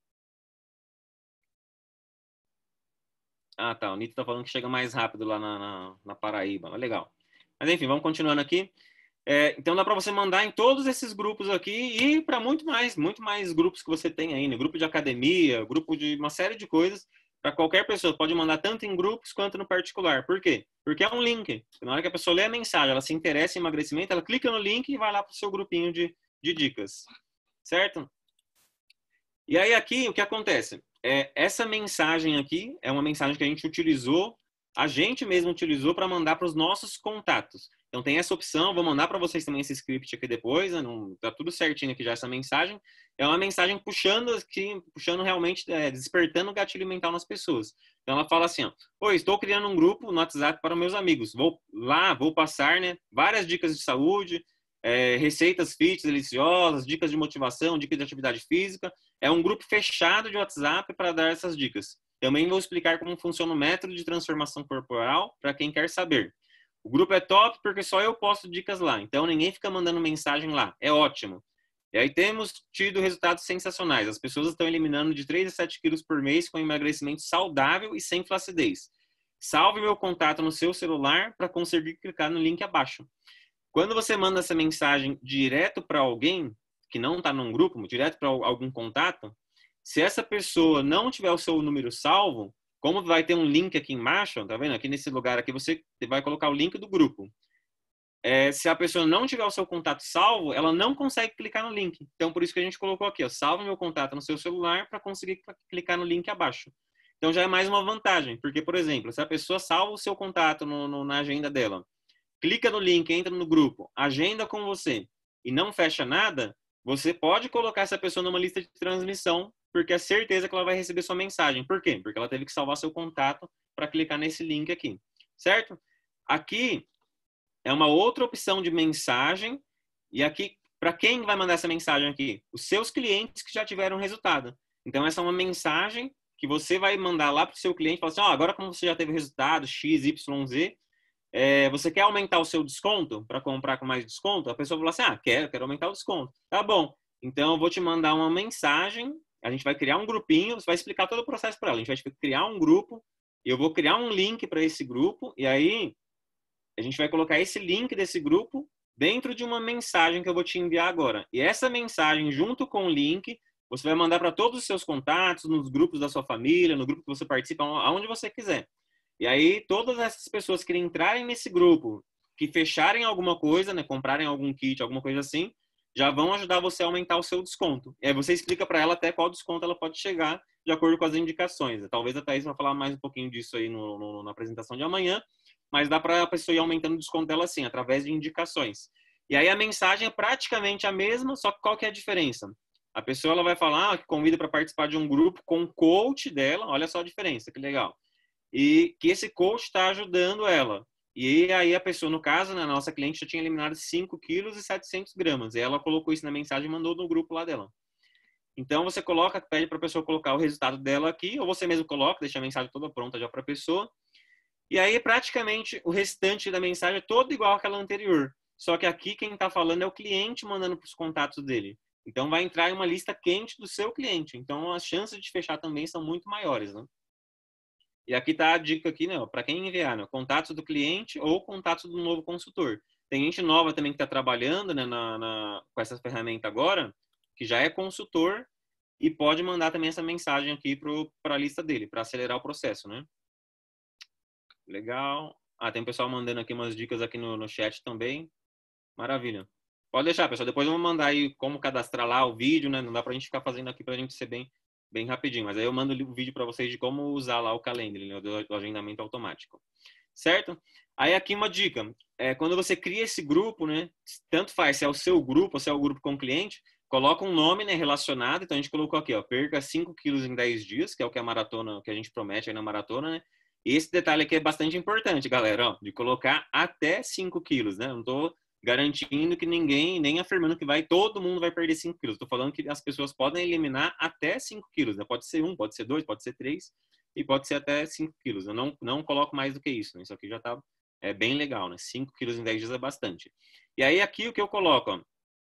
Ah, tá. O Nito tá falando que chega mais rápido lá na, na, na Paraíba. Legal. Mas, enfim, vamos continuando aqui. É, então, dá para você mandar em todos esses grupos aqui e para muito mais, muito mais grupos que você tem aí, né? Grupo de academia, grupo de uma série de coisas. Para qualquer pessoa, pode mandar tanto em grupos quanto no particular. Por quê? Porque é um link. Na hora que a pessoa lê a mensagem, ela se interessa em emagrecimento, ela clica no link e vai lá para o seu grupinho de, de dicas. Certo? E aí aqui, o que acontece? É, essa mensagem aqui é uma mensagem que a gente utilizou, a gente mesmo utilizou para mandar para os nossos contatos. Então tem essa opção, vou mandar para vocês também esse script aqui depois, né? Não, tá tudo certinho aqui já essa mensagem. É uma mensagem puxando aqui, puxando realmente, é, despertando o gatilho mental nas pessoas. Então ela fala assim, ó, oi, estou criando um grupo no WhatsApp para meus amigos. Vou lá, vou passar, né, várias dicas de saúde, é, receitas fit, deliciosas, dicas de motivação, dicas de atividade física. É um grupo fechado de WhatsApp para dar essas dicas. Também vou explicar como funciona o método de transformação corporal para quem quer saber. O grupo é top porque só eu posto dicas lá. Então, ninguém fica mandando mensagem lá. É ótimo. E aí temos tido resultados sensacionais. As pessoas estão eliminando de três a sete quilos por mês com emagrecimento saudável e sem flacidez. Salve meu contato no seu celular para conseguir clicar no link abaixo. Quando você manda essa mensagem direto para alguém que não está num grupo, direto para algum contato, se essa pessoa não tiver o seu número salvo, como vai ter um link aqui embaixo, tá vendo? Aqui nesse lugar aqui você vai colocar o link do grupo. É, se a pessoa não tiver o seu contato salvo, ela não consegue clicar no link. Então, por isso que a gente colocou aqui, ó, salve meu contato no seu celular para conseguir clicar no link abaixo. Então, já é mais uma vantagem, porque, por exemplo, se a pessoa salva o seu contato no, no, na agenda dela, clica no link, entra no grupo, agenda com você e não fecha nada, você pode colocar essa pessoa numa lista de transmissão, porque é certeza que ela vai receber sua mensagem. Por quê? Porque ela teve que salvar seu contato para clicar nesse link aqui, certo? Aqui é uma outra opção de mensagem, e aqui, para quem vai mandar essa mensagem aqui? Os seus clientes que já tiveram resultado. Então, essa é uma mensagem que você vai mandar lá para o seu cliente, falar assim, ó, oh, agora como você já teve resultado, X, Y, Z, é, você quer aumentar o seu desconto para comprar com mais desconto? A pessoa fala assim, ah, quero, quero aumentar o desconto. Tá bom, então eu vou te mandar uma mensagem, a gente vai criar um grupinho, você vai explicar todo o processo para ela. A gente vai criar um grupo, eu vou criar um link para esse grupo, e aí a gente vai colocar esse link desse grupo dentro de uma mensagem que eu vou te enviar agora. E essa mensagem, junto com o link, você vai mandar para todos os seus contatos, nos grupos da sua família, no grupo que você participa, aonde você quiser. E aí, todas essas pessoas que entrarem nesse grupo, que fecharem alguma coisa, né, comprarem algum kit, alguma coisa assim, já vão ajudar você a aumentar o seu desconto. E aí você explica para ela até qual desconto ela pode chegar, de acordo com as indicações. Talvez a Thaís vai falar mais um pouquinho disso aí no, no, na apresentação de amanhã, mas dá para a pessoa ir aumentando o desconto dela assim, através de indicações. E aí a mensagem é praticamente a mesma, só que qual que é a diferença? A pessoa ela vai falar ah, que convida para participar de um grupo com o coach dela, olha só a diferença, que legal. E que esse coach está ajudando ela E aí a pessoa, no caso, né, a nossa cliente já tinha eliminado cinco quilos e setecentos gramas. E ela colocou isso na mensagem e mandou no grupo lá dela. Então, você coloca, pede para a pessoa colocar o resultado dela aqui, ou você mesmo coloca, deixa a mensagem toda pronta já para a pessoa. E aí, praticamente, o restante da mensagem é todo igual àquela anterior. Só que aqui, quem está falando é o cliente mandando para os contatos dele. Então, vai entrar em uma lista quente do seu cliente. Então, as chances de fechar também são muito maiores, né? E aqui está a dica aqui, né, para quem enviar, né, contatos do cliente ou contatos do novo consultor. Tem gente nova também que está trabalhando, né, na, na, com essa ferramenta agora, que já é consultor e pode mandar também essa mensagem aqui para a lista dele, para acelerar o processo, né? Legal. Ah, tem um pessoal mandando aqui umas dicas aqui no, no chat também. Maravilha. Pode deixar, pessoal. Depois eu vou mandar aí como cadastrar lá o vídeo, né? Não dá para a gente ficar fazendo aqui para a gente ser bem bem rapidinho, mas aí eu mando o vídeo para vocês de como usar lá o Calendly, né, do, do agendamento automático, certo? Aí aqui uma dica, é, quando você cria esse grupo, né, tanto faz se é o seu grupo ou se é o grupo com o cliente, coloca um nome, né, relacionado. Então a gente colocou aqui, ó, perca cinco quilos em dez dias, que é o que a maratona, que a gente promete aí na maratona, né? E esse detalhe aqui é bastante importante, galera, ó, de colocar até cinco quilos, né? Não tô garantindo que ninguém, nem afirmando que vai, todo mundo vai perder cinco quilos. Estou falando que as pessoas podem eliminar até cinco quilos, né? Pode ser um, pode ser dois, pode ser três e pode ser até cinco quilos. Eu não, não coloco mais do que isso, né? Isso aqui já está é, bem legal, né? cinco quilos em dez dias é bastante. E aí aqui o que eu coloco, ó,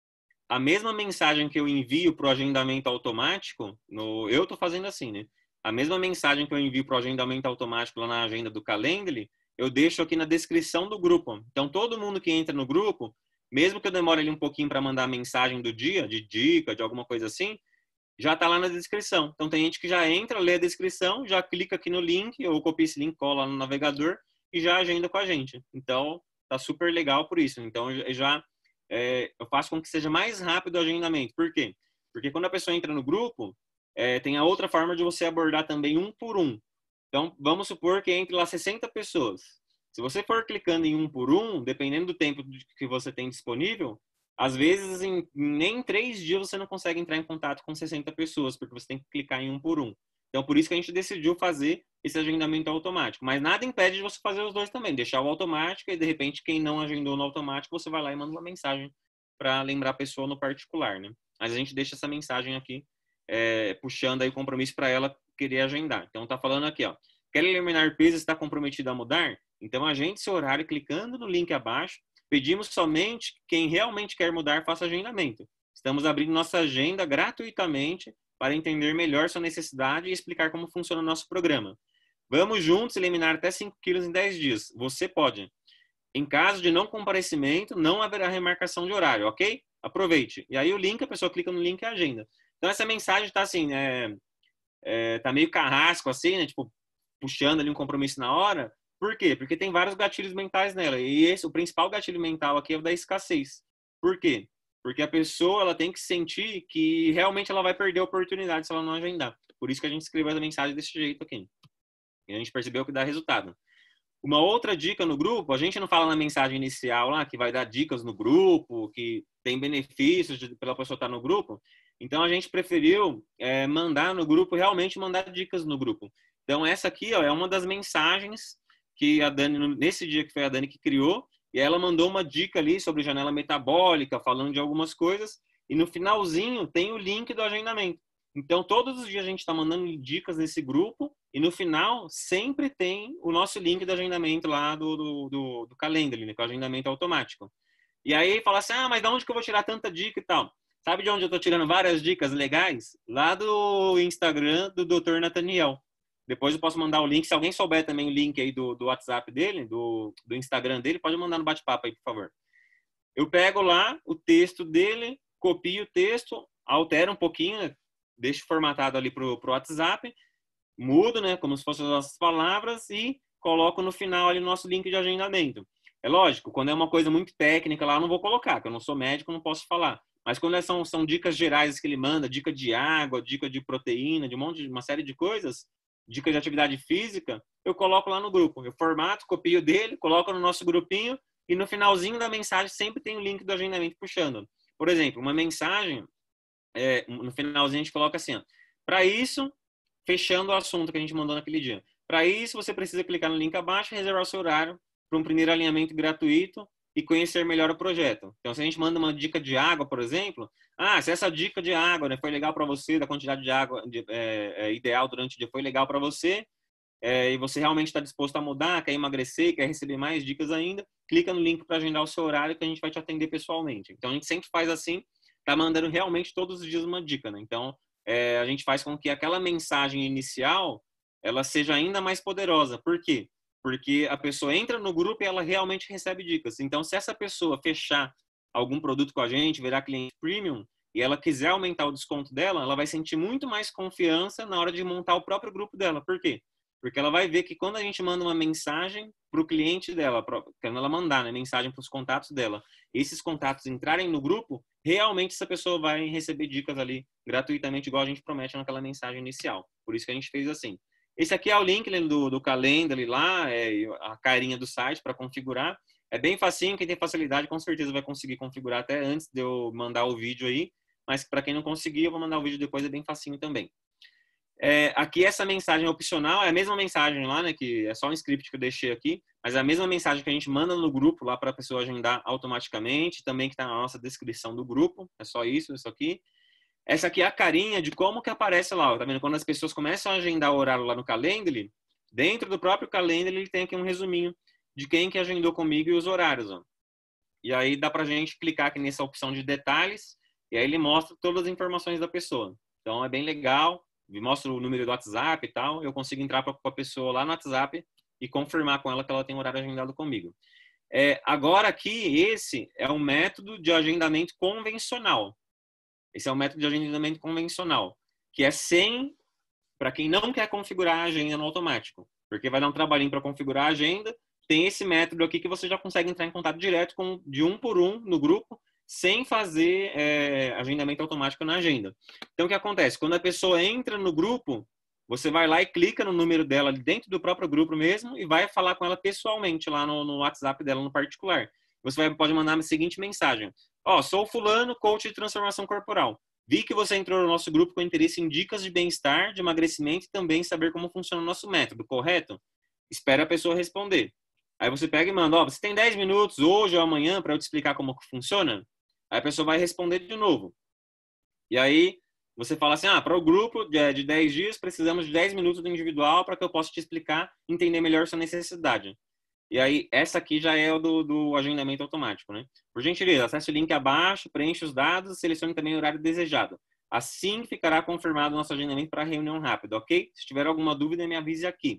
a mesma mensagem que eu envio para o agendamento automático, no, eu estou fazendo assim, né? A mesma mensagem que eu envio para o agendamento automático lá na agenda do Calendly, eu deixo aqui na descrição do grupo. Então, todo mundo que entra no grupo, mesmo que eu demore ali um pouquinho para mandar a mensagem do dia, de dica, de alguma coisa assim, já está lá na descrição. Então, tem gente que já entra, lê a descrição, já clica aqui no link, ou copia esse link, cola no navegador e já agenda com a gente. Então, tá super legal por isso. Então, eu já é, eu faço com que seja mais rápido o agendamento. Por quê? Porque quando a pessoa entra no grupo, é, tem a outra forma de você abordar também um por um. Então, vamos supor que entre lá sessenta pessoas. Se você for clicando em um por um, dependendo do tempo que você tem disponível, às vezes em, nem em três dias você não consegue entrar em contato com sessenta pessoas, porque você tem que clicar em um por um. Então, por isso que a gente decidiu fazer esse agendamento automático. Mas nada impede de você fazer os dois também. Deixar o automático e, de repente, quem não agendou no automático, você vai lá e manda uma mensagem para lembrar a pessoa no particular, né? Mas a gente deixa essa mensagem aqui, é, puxando aí o compromisso para ela querer agendar. Então, tá falando aqui, ó. Quer eliminar peso e está comprometido a mudar? Então, agende seu horário clicando no link abaixo. Pedimos somente que quem realmente quer mudar faça agendamento. Estamos abrindo nossa agenda gratuitamente para entender melhor sua necessidade e explicar como funciona o nosso programa. Vamos juntos eliminar até cinco quilos em dez dias. Você pode. Em caso de não comparecimento, não haverá remarcação de horário, ok? Aproveite. E aí o link, a pessoa clica no link e agenda. Então, essa mensagem está assim, é, é, tá meio carrasco assim, né? Tipo, puxando ali um compromisso na hora. Por quê? Porque tem vários gatilhos mentais nela. E esse, o principal gatilho mental aqui é o da escassez. Por quê? Porque a pessoa ela tem que sentir que realmente ela vai perder a oportunidade se ela não agendar. Por isso que a gente escreveu a mensagem desse jeito aqui. E a gente percebeu que dá resultado. Uma outra dica no grupo, a gente não fala na mensagem inicial lá que vai dar dicas no grupo, que tem benefícios de, pela pessoa estar no grupo. Então, a gente preferiu é, mandar no grupo, realmente mandar dicas no grupo. Então, essa aqui ó, é uma das mensagens que a Dani, nesse dia que foi a Dani que criou, e ela mandou uma dica ali sobre janela metabólica, falando de algumas coisas, e no finalzinho tem o link do agendamento. Então, todos os dias a gente está mandando dicas nesse grupo, e no final sempre tem o nosso link do agendamento lá do, do, do, do Calendly, né, que é o agendamento automático. E aí fala assim, ah, mas de onde que eu vou tirar tanta dica e tal? Sabe de onde eu estou tirando várias dicas legais? Lá do Instagram do doutor Nathaniel. Depois eu posso mandar o link. Se alguém souber também o link aí do, do WhatsApp dele, do, do Instagram dele, pode mandar no bate-papo aí, por favor. Eu pego lá o texto dele, copio o texto, altero um pouquinho, né? Deixo formatado ali pro, pro WhatsApp, mudo, né? Como se fossem as nossas palavras e coloco no final ali o nosso link de agendamento. É lógico, quando é uma coisa muito técnica lá, eu não vou colocar, porque eu não sou médico, não posso falar. Mas quando são, são dicas gerais que ele manda, dica de água, dica de proteína, de um monte de uma série de coisas, dica de atividade física, eu coloco lá no grupo. Eu formato, copio dele, coloco no nosso grupinho e no finalzinho da mensagem sempre tem o link do agendamento puxando. Por exemplo, uma mensagem, é, no finalzinho a gente coloca assim, para isso, fechando o assunto que a gente mandou naquele dia. Para isso, você precisa clicar no link abaixo e reservar o seu horário para um primeiro alinhamento gratuito e conhecer melhor o projeto. Então, se a gente manda uma dica de água, por exemplo, ah, se essa dica de água, né, foi legal para você, da quantidade de água de, é, é, ideal durante o dia foi legal para você, é, e você realmente está disposto a mudar, quer emagrecer, quer receber mais dicas ainda, clica no link para agendar o seu horário que a gente vai te atender pessoalmente. Então, a gente sempre faz assim, tá mandando realmente todos os dias uma dica, né? Então, é, a gente faz com que aquela mensagem inicial, ela seja ainda mais poderosa. Por quê? Porque a pessoa entra no grupo e ela realmente recebe dicas. Então, se essa pessoa fechar algum produto com a gente, virar cliente premium, e ela quiser aumentar o desconto dela, ela vai sentir muito mais confiança na hora de montar o próprio grupo dela. Por quê? Porque ela vai ver que quando a gente manda uma mensagem para o cliente dela, quando ela mandar, né, mensagem para os contatos dela, esses contatos entrarem no grupo, realmente essa pessoa vai receber dicas ali gratuitamente, igual a gente promete naquela mensagem inicial. Por isso que a gente fez assim. Esse aqui é o link do, do Calendly lá, é a carinha do site para configurar. É bem facinho, quem tem facilidade com certeza vai conseguir configurar até antes de eu mandar o vídeo aí. Mas para quem não conseguir, eu vou mandar o vídeo depois, é bem facinho também. É, aqui essa mensagem opcional é a mesma mensagem lá, né? Que é só um script que eu deixei aqui. Mas é a mesma mensagem que a gente manda no grupo lá para a pessoa agendar automaticamente. Também que está na nossa descrição do grupo. É só isso, isso aqui. Essa aqui é a carinha de como que aparece lá. Tá vendo? Quando as pessoas começam a agendar o horário lá no Calendly, dentro do próprio Calendly ele tem aqui um resuminho de quem que agendou comigo e os horários. Ó. E aí dá pra gente clicar aqui nessa opção de detalhes e aí ele mostra todas as informações da pessoa. Então é bem legal. Me mostra o número do WhatsApp e tal. Eu consigo entrar com a pessoa lá no WhatsApp e confirmar com ela que ela tem horário agendado comigo. É, agora aqui, esse é um método de agendamento convencional. Esse é o método de agendamento convencional, que é sem, para quem não quer configurar a agenda no automático, porque vai dar um trabalhinho para configurar a agenda. Tem esse método aqui que você já consegue entrar em contato direto com, de um por um no grupo, sem fazer é, agendamento automático na agenda. Então, o que acontece? Quando a pessoa entra no grupo, você vai lá e clica no número dela dentro do próprio grupo mesmo e vai falar com ela pessoalmente lá no, no WhatsApp dela no particular. Você vai, pode mandar a seguinte mensagem. Ó, oh, sou o fulano, coach de transformação corporal. Vi que você entrou no nosso grupo com interesse em dicas de bem-estar, de emagrecimento e também saber como funciona o nosso método, correto? Espera a pessoa responder. Aí você pega e manda, ó, oh, você tem dez minutos hoje ou amanhã para eu te explicar como que funciona? Aí a pessoa vai responder de novo. E aí você fala assim, ah, para o grupo de dez dias precisamos de dez minutos do individual para que eu possa te explicar, entender melhor sua necessidade. E aí, essa aqui já é o do, do agendamento automático, né? Por gentileza, acesse o link abaixo, preencha os dados e selecione também o horário desejado. Assim ficará confirmado o nosso agendamento para a reunião rápida, ok? Se tiver alguma dúvida, me avise aqui.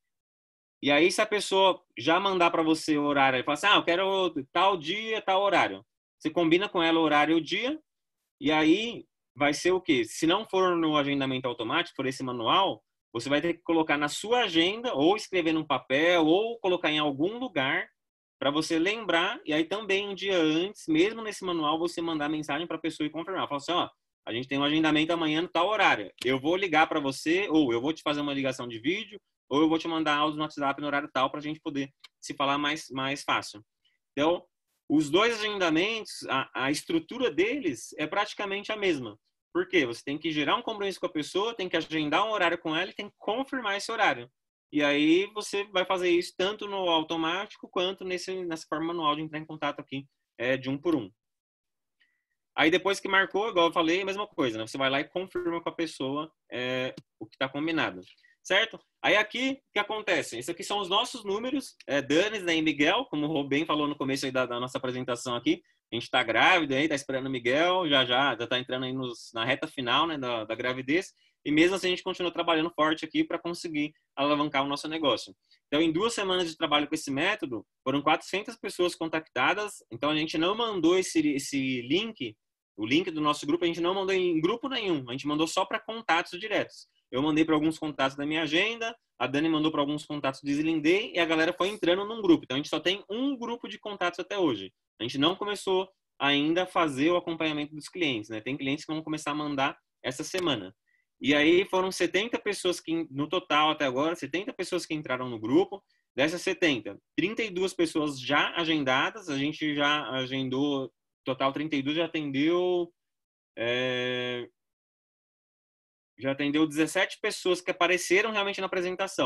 E aí, se a pessoa já mandar para você o horário, ele fala assim, ah, eu quero tal dia, tal horário. Você combina com ela o horário e o dia, e aí vai ser o quê? Se não for no agendamento automático, for esse manual, você vai ter que colocar na sua agenda, ou escrever num papel, ou colocar em algum lugar para você lembrar. E aí também um dia antes, mesmo nesse manual, você mandar mensagem para a pessoa e confirmar. Fala assim, ó, a gente tem um agendamento amanhã no tal horário. Eu vou ligar para você, ou eu vou te fazer uma ligação de vídeo, ou eu vou te mandar áudio no WhatsApp no horário tal para a gente poder se falar mais, mais fácil. Então, os dois agendamentos, a, a estrutura deles é praticamente a mesma. Por quê? Você tem que gerar um compromisso com a pessoa, tem que agendar um horário com ela e tem que confirmar esse horário. E aí você vai fazer isso tanto no automático quanto nesse, nessa forma manual de entrar em contato aqui é, de um por um. Aí depois que marcou, igual eu falei, a mesma coisa, né? Você vai lá e confirma com a pessoa é, o que está combinado. Certo? Aí aqui, o que acontece? Esses aqui são os nossos números, é, Danis, né, e Miguel, como o Robin falou no começo aí da, da nossa apresentação aqui. A gente está grávido aí, está esperando o Miguel, já já já está entrando aí nos, na reta final, né, da, da gravidez. E mesmo assim a gente continua trabalhando forte aqui para conseguir alavancar o nosso negócio. Então, em duas semanas de trabalho com esse método, foram quatrocentas pessoas contactadas. Então, a gente não mandou esse, esse link, o link do nosso grupo, a gente não mandou em grupo nenhum. A gente mandou só para contatos diretos. Eu mandei para alguns contatos da minha agenda, a Dani mandou para alguns contatos do Slinday e a galera foi entrando num grupo. Então, a gente só tem um grupo de contatos até hoje. A gente não começou ainda a fazer o acompanhamento dos clientes, né? Tem clientes que vão começar a mandar essa semana. E aí foram setenta pessoas que, no total até agora, setenta pessoas que entraram no grupo. Dessas setenta, trinta e duas pessoas já agendadas. A gente já agendou, total trinta e duas, já atendeu... É... já atendeu dezessete pessoas que apareceram realmente na apresentação.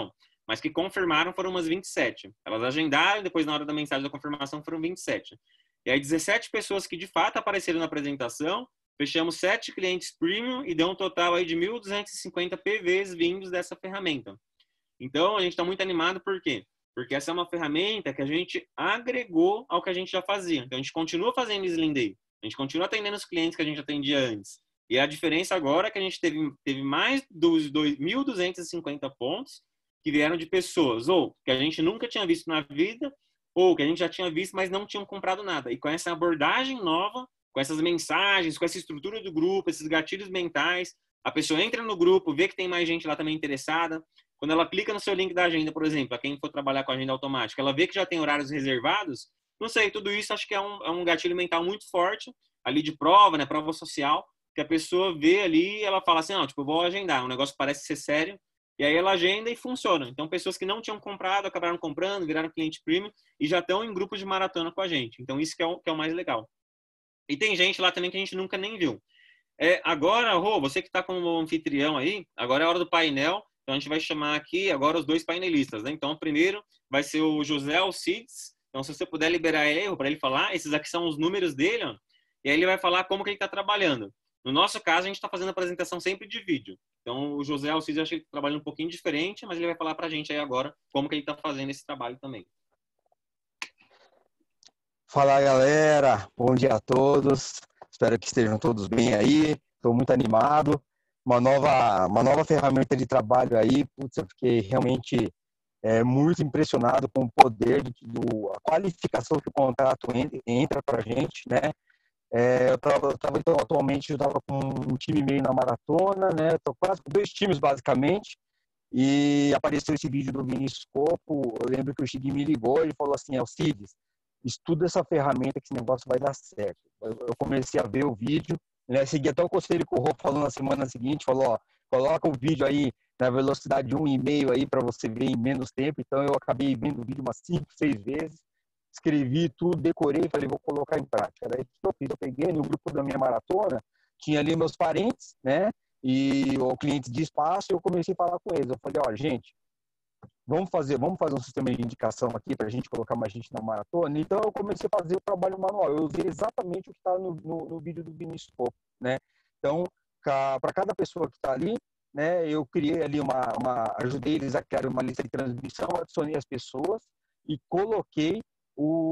mas que confirmaram foram umas vinte e sete. Elas agendaram, depois na hora da mensagem da confirmação foram vinte e sete. E aí dezessete pessoas que de fato apareceram na apresentação, fechamos sete clientes premium e deu um total aí de mil duzentos e cinquenta P Vs vindos dessa ferramenta. Então, a gente está muito animado, por quê? Porque essa é uma ferramenta que a gente agregou ao que a gente já fazia. Então, a gente continua fazendo Slim Day, a gente continua atendendo os clientes que a gente atendia antes. E a diferença agora é que a gente teve, teve mais dos mil duzentos e cinquenta pontos que vieram de pessoas ou que a gente nunca tinha visto na vida, ou que a gente já tinha visto, mas não tinham comprado nada. E com essa abordagem nova, com essas mensagens, com essa estrutura do grupo, esses gatilhos mentais, a pessoa entra no grupo, vê que tem mais gente lá também interessada. Quando ela clica no seu link da agenda, por exemplo, a quem for trabalhar com a agenda automática, ela vê que já tem horários reservados. Não sei, tudo isso acho que é um, é um gatilho mental muito forte, ali de prova, né, prova social, que a pessoa vê ali e ela fala assim, não, tipo, eu vou agendar, o negócio parece ser sério, e aí ela agenda e funciona. Então, pessoas que não tinham comprado, acabaram comprando, viraram cliente premium e já estão em grupos de maratona com a gente. Então, isso que é o, que é o mais legal. E tem gente lá também que a gente nunca nem viu. É, agora, Rô, você que está como anfitrião aí, agora é a hora do painel. Então, a gente vai chamar aqui agora os dois painelistas, né? Então, o primeiro vai ser o José Alcides. Então, se você puder liberar ele para ele falar, esses aqui são os números dele, ó, e aí ele vai falar como que ele está trabalhando. No nosso caso, a gente está fazendo a apresentação sempre de vídeo. Então, o José Alcides, eu achei que está trabalhando um pouquinho diferente, mas ele vai falar para a gente aí agora como que ele está fazendo esse trabalho também. Fala, galera. Bom dia a todos. Espero que estejam todos bem aí. Estou muito animado. Uma nova, uma nova ferramenta de trabalho aí. Putz, eu fiquei realmente é, muito impressionado com o poder, de, do, a qualificação que o contrato entra, entra para a gente, né? É, eu estava, então, atualmente, eu estava com um time meio na maratona, né? Estou quase com dois times, basicamente. E apareceu esse vídeo do Vinícius Copo. Eu lembro que o Chigui me ligou e falou assim, Alcides, estuda essa ferramenta que esse negócio vai dar certo. Eu comecei a ver o vídeo, né? Segui até o conselho que o Rô falou na semana seguinte, falou, ó, coloca o vídeo aí na velocidade um e meio aí para você ver em menos tempo. Então eu acabei vendo o vídeo umas cinco, seis vezes, escrevi tudo, decorei e falei, vou colocar em prática. Daí o que eu fiz? Eu peguei no grupo da minha maratona, tinha ali meus parentes, né? E o cliente de espaço, eu comecei a falar com eles. Eu falei, ó, gente, Vamos fazer, vamos fazer um sistema de indicação aqui para a gente colocar mais gente na maratona. Então, eu comecei a fazer o trabalho manual. Eu usei exatamente o que está no, no, no vídeo do Vinícius Copo, né? Então, para cada pessoa que está ali, né, eu criei ali uma, uma... ajudei eles a criar uma lista de transmissão, adicionei as pessoas e coloquei o...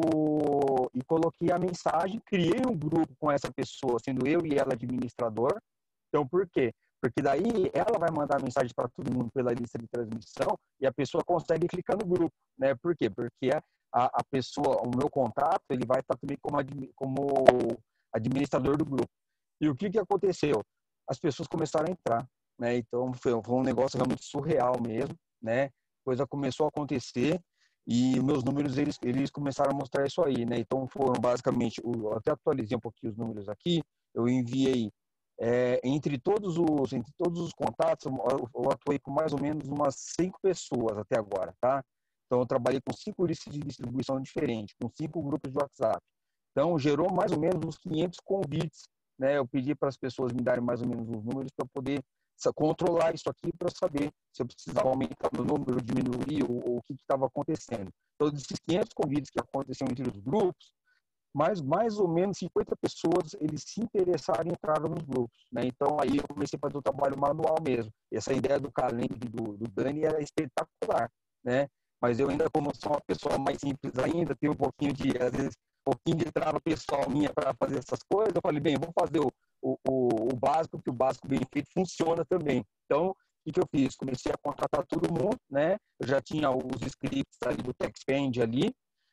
e coloquei a mensagem, criei um grupo com essa pessoa, sendo eu e ela administrador. Então, por quê? Porque daí ela vai mandar mensagem para todo mundo pela lista de transmissão e a pessoa consegue clicar no grupo, né? Por quê? Porque a, a pessoa, o meu contato, ele vai estar também como, admi, como administrador do grupo. E o que que aconteceu? As pessoas começaram a entrar, né? Então foi, foi um negócio realmente surreal mesmo, né? A coisa começou a acontecer e meus números, eles, eles começaram a mostrar isso aí, né? Então foram basicamente, eu até atualizei um pouquinho os números aqui, eu enviei É, entre, todos os, entre todos os contatos, eu, eu atuei com mais ou menos umas cinco pessoas até agora, tá? Então, eu trabalhei com cinco listas de distribuição diferentes, com cinco grupos de WhatsApp. Então, gerou mais ou menos uns quinhentos convites, né? Eu pedi para as pessoas me darem mais ou menos os números para eu poder controlar isso aqui, para saber se eu precisava aumentar o número, diminuir, ou, ou o que estava acontecendo. Então, desses quinhentos convites que aconteceram entre os grupos, mas mais ou menos cinquenta pessoas eles se interessaram e entraram nos grupos, né? Então aí eu comecei a fazer o trabalho manual mesmo. Essa ideia do calendário do, do Dani era espetacular, né? Mas eu ainda, como sou uma pessoa mais simples ainda, tenho um pouquinho de, às vezes, um pouquinho de trava pessoal minha para fazer essas coisas, eu falei, bem, vou fazer o, o, o, o básico, que o básico bem feito funciona também. Então, o que eu fiz? Comecei a contratar todo mundo, né? Eu já tinha os scripts ali do TechSpend ali,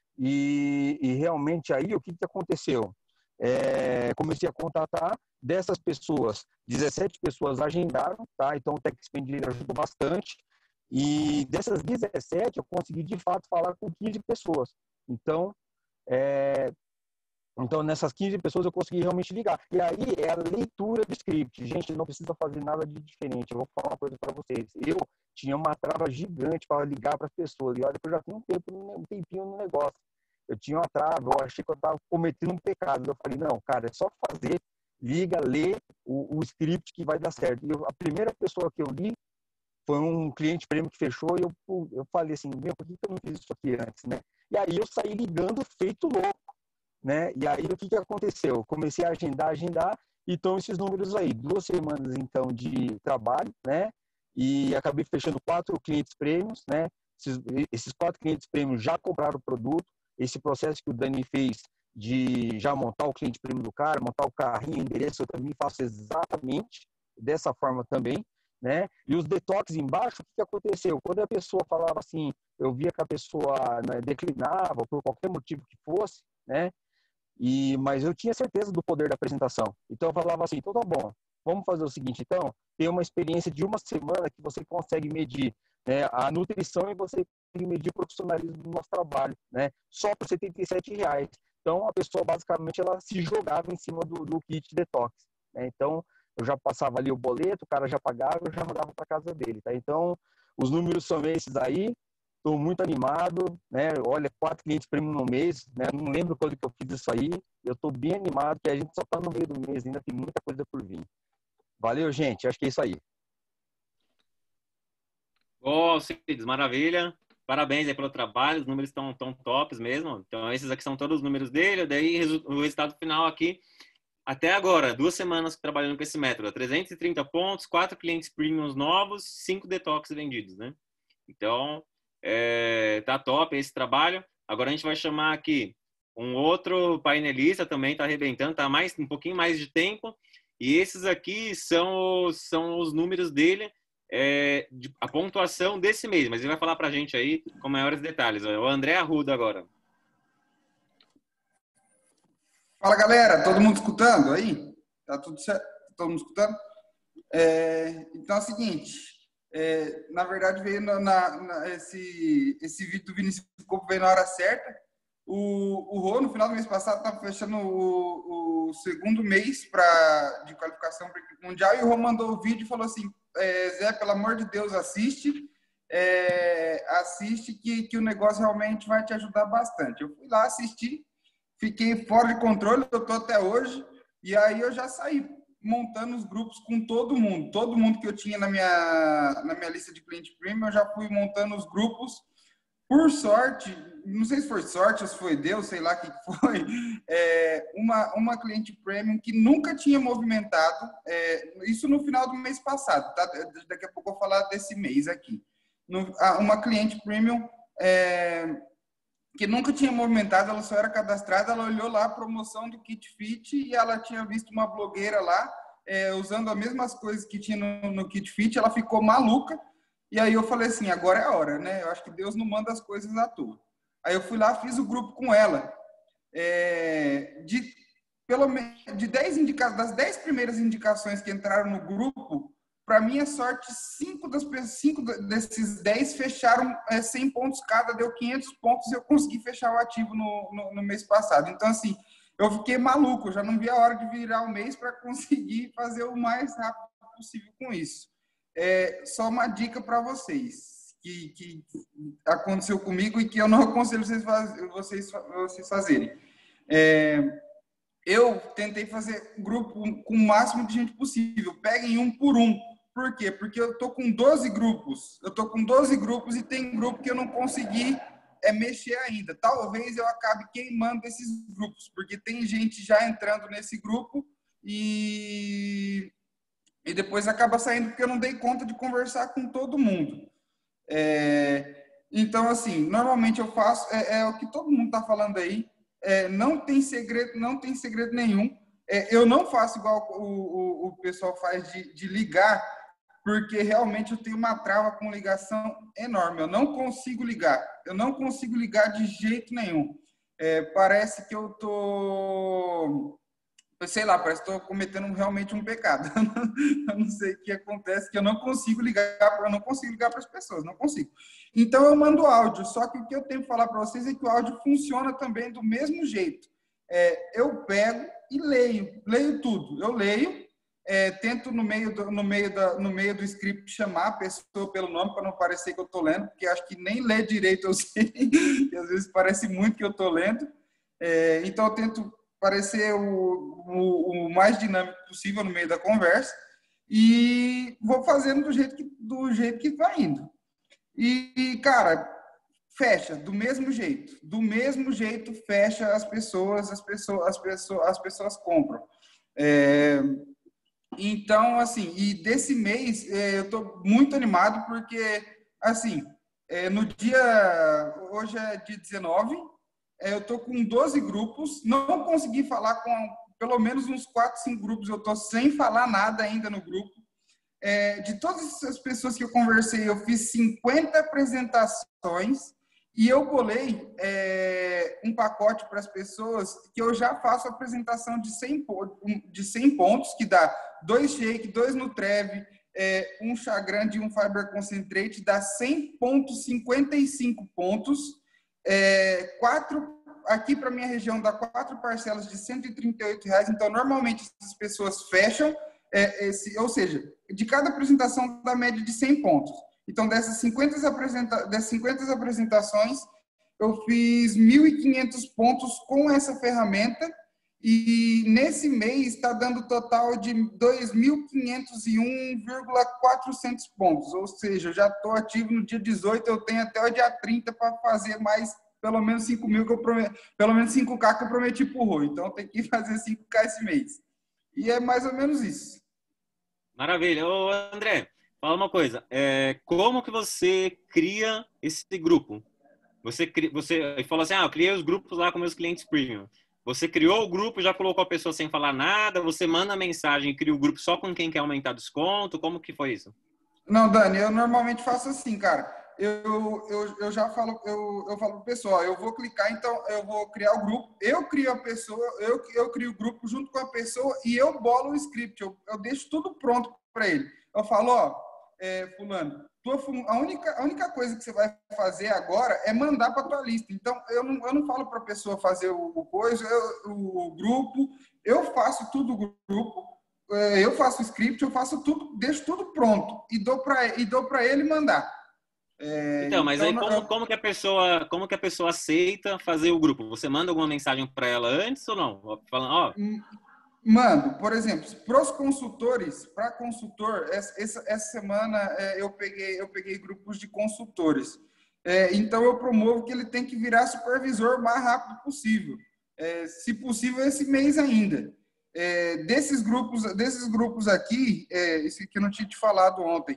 E, e realmente aí o que, que aconteceu? É, comecei a contratar dessas pessoas, dezessete pessoas agendaram, tá? Então o TechSpend ajudou bastante. E dessas dezessete eu consegui de fato falar com quinze pessoas. Então, é, então nessas quinze pessoas eu consegui realmente ligar. E aí é a leitura do script. Gente, não precisa fazer nada de diferente. Eu vou falar uma coisa para vocês. Eu tinha uma trava gigante para ligar para as pessoas. E olha que eu já tenho um, tempo, um tempinho no negócio. Eu tinha uma trava, eu achei que eu estava cometendo um pecado. Eu falei, não, cara, é só fazer, liga, lê o, o script que vai dar certo. E eu, a primeira pessoa que eu li, foi um cliente prêmio que fechou e eu, eu falei assim, meu, por que eu não fiz isso aqui antes, né? E aí eu saí ligando feito louco, né? E aí o que, que aconteceu? Eu comecei a agendar, agendar, e estão esses números aí. Duas semanas, então, de trabalho, né? E acabei fechando quatro clientes prêmios, né? Esses, esses quatro clientes prêmios já compraram o produto. Esse processo que o Dani fez de já montar o cliente prêmio do cara, montar o carrinho, endereço, eu também faço exatamente dessa forma também, né? E os detox embaixo, o que aconteceu? Quando a pessoa falava assim, eu via que a pessoa, né, declinava por qualquer motivo que fosse, né? E, mas eu tinha certeza do poder da apresentação. Então eu falava assim, então tá bom, vamos fazer o seguinte, então, tem uma experiência de uma semana que você consegue medir, né, a nutrição e você consegue medir o profissionalismo do nosso trabalho, né? Só por setenta e sete reais. Então a pessoa basicamente ela se jogava em cima do, do kit detox, né? Então eu já passava ali o boleto, o cara já pagava, eu já mandava para casa dele, tá? Então os números são esses aí. Estou muito animado, né? Olha, quatro clientes prêmio no mês, né? Não lembro quando que eu fiz isso aí. Eu estou bem animado, porque a gente só está no meio do mês, ainda tem muita coisa por vir. Valeu, gente. Acho que é isso aí. Bom, Cides, maravilha. Parabéns aí pelo trabalho. Os números estão tão tops mesmo. Então, esses aqui são todos os números dele. Daí, o resultado final aqui. Até agora, duas semanas trabalhando com esse método. trezentos e trinta pontos, quatro clientes premiums novos, cinco detox vendidos, né? Então... É, tá top esse trabalho. Agora a gente vai chamar aqui um outro painelista também, tá arrebentando, tá mais, um pouquinho mais de tempo. E esses aqui são os, são os números dele, é, de, a pontuação desse mês. Mas ele vai falar pra gente aí com maiores detalhes. O André Arruda agora. Fala, galera. Todo mundo escutando aí? Tá tudo certo? Todo mundo escutando? É, então é o seguinte... É, na verdade, veio na, na, na, esse, esse vídeo do Vinícius Copo veio na hora certa. O, o Rô, no final do mês passado, estava fechando o, o segundo mês pra, de qualificação para a equipe mundial, e o Rô mandou o vídeo e falou assim, é, Zé, pelo amor de Deus, assiste, é, assiste que, que o negócio realmente vai te ajudar bastante. Eu fui lá assistir, fiquei fora de controle, eu estou até hoje, e aí eu já saí montando os grupos com todo mundo. Todo mundo que eu tinha na minha, na minha lista de cliente premium, eu já fui montando os grupos. Por sorte, não sei se foi sorte ou se foi Deus, sei lá o que foi, é, uma, uma cliente premium que nunca tinha movimentado, é, isso no final do mês passado, tá? Daqui a pouco eu vou falar desse mês aqui. No, uma cliente premium é, que nunca tinha movimentado, ela só era cadastrada, ela olhou lá a promoção do Kit Fit e ela tinha visto uma blogueira lá, é, usando as mesmas coisas que tinha no, no Kit Fit, ela ficou maluca, e aí eu falei assim, agora é a hora, né? Eu acho que Deus não manda as coisas à toa. Aí eu fui lá, fiz o grupo com ela, é, de, pelo menos, de dez indicações, das dez primeiras indicações que entraram no grupo, para minha sorte, cinco, das, cinco desses dez fecharam é, cem pontos cada, deu quinhentos pontos e eu consegui fechar o ativo no, no, no mês passado. Então, assim, eu fiquei maluco, já não vi a hora de virar o mês para conseguir fazer o mais rápido possível com isso. É, só uma dica para vocês, que, que aconteceu comigo e que eu não aconselho vocês, vocês, vocês fazerem. É, eu tentei fazer grupo com o máximo de gente possível, peguem um por um. Por quê? Porque eu tô com doze grupos. Eu tô com doze grupos e tem grupo que eu não consegui é, mexer ainda. Talvez eu acabe queimando esses grupos, porque tem gente já entrando nesse grupo e, e depois acaba saindo porque eu não dei conta de conversar com todo mundo. É, então, assim, normalmente eu faço, é, é o que todo mundo tá falando aí, é, não tem segredo, não tem segredo nenhum. É, eu não faço igual o, o, o pessoal faz de, de ligar, porque realmente eu tenho uma trava com ligação enorme. Eu não consigo ligar. Eu não consigo ligar de jeito nenhum. É, parece que eu tô... Sei lá, parece que estou cometendo realmente um pecado. Eu não sei o que acontece, que eu não consigo ligar, eu não consigo ligar para as pessoas, não consigo. Então eu mando áudio, só que o que eu tenho que falar para vocês é que o áudio funciona também do mesmo jeito. É, eu pego e leio, leio tudo. Eu leio, é, tento no meio, do, no, meio da, no meio do script chamar a pessoa pelo nome para não parecer que eu estou lendo, porque acho que nem ler direito eu sei, que às vezes parece muito que eu estou lendo. É, então eu tento parecer o, o, o mais dinâmico possível no meio da conversa. e vou fazendo do jeito que, do jeito que vai indo. E, cara, fecha do mesmo jeito. Do mesmo jeito, fecha as pessoas, as pessoas, as pessoas, as pessoas compram. É, então, assim, e desse mês é, eu estou muito animado porque, assim, é, no dia, hoje é dia dezenove, é, eu estou com doze grupos, não consegui falar com pelo menos uns quatro, cinco grupos, eu estou sem falar nada ainda no grupo. É, de todas as pessoas que eu conversei, eu fiz cinquenta apresentações e eu bolei é, um pacote para as pessoas que eu já faço apresentação de cem, de cem pontos, que dá dois shake, dois Nutrev, é, um chá grande e um Fiber Concentrate, dá cem vírgula cinquenta e cinco pontos, é, quatro, aqui para minha região dá quatro parcelas de cento e trinta e oito reais, então normalmente as pessoas fecham, é, esse, ou seja, de cada apresentação dá média de cem pontos. Então, dessas cinquenta, apresenta dessas cinquenta apresentações, eu fiz mil e quinhentos pontos com essa ferramenta e nesse mês está dando total de dois mil quinhentos e um vírgula quatrocentos pontos. Ou seja, eu já estou ativo no dia dezoito, eu tenho até o dia trinta para fazer mais pelo menos cinco mil que eu prometi, pelo menos cinco K que eu prometi para o Rui. Então, tem que fazer cinco K esse mês. E é mais ou menos isso. Maravilha. Ô, André, fala uma coisa. É, como que você cria esse grupo? Você, você falou assim, ah, eu criei os grupos lá com meus clientes premium. Você criou o grupo, já colocou a pessoa sem falar nada, você manda mensagem e cria o grupo só com quem quer aumentar desconto? Como que foi isso? Não, Dani, eu normalmente faço assim, cara. Eu, eu, eu já falo, eu, eu falo pro pessoal, eu vou clicar, então eu vou criar o grupo, eu crio a pessoa, eu, eu crio o grupo junto com a pessoa e eu bolo o script, eu, eu deixo tudo pronto para ele. Eu falo, ó, é, fulano, tua, a, única, a única coisa que você vai fazer agora é mandar para tua lista. Então, eu não, eu não falo para a pessoa fazer o, o coisa, eu, o, o grupo, eu faço tudo o grupo, eu faço o script, eu faço tudo, deixo tudo pronto e dou para e dou para ele mandar. É, então, mas então, aí como, como, que a pessoa, como que a pessoa aceita fazer o grupo? Você manda alguma mensagem para ela antes ou não? Falando, ó... Mando, por exemplo, para os consultores, para consultor, essa, essa semana é, eu, peguei, eu peguei grupos de consultores. É, então, eu promovo que ele tem que virar supervisor o mais rápido possível. É, se possível, esse mês ainda. É, desses, grupos, desses grupos aqui, é, esse que eu não tinha te falado ontem,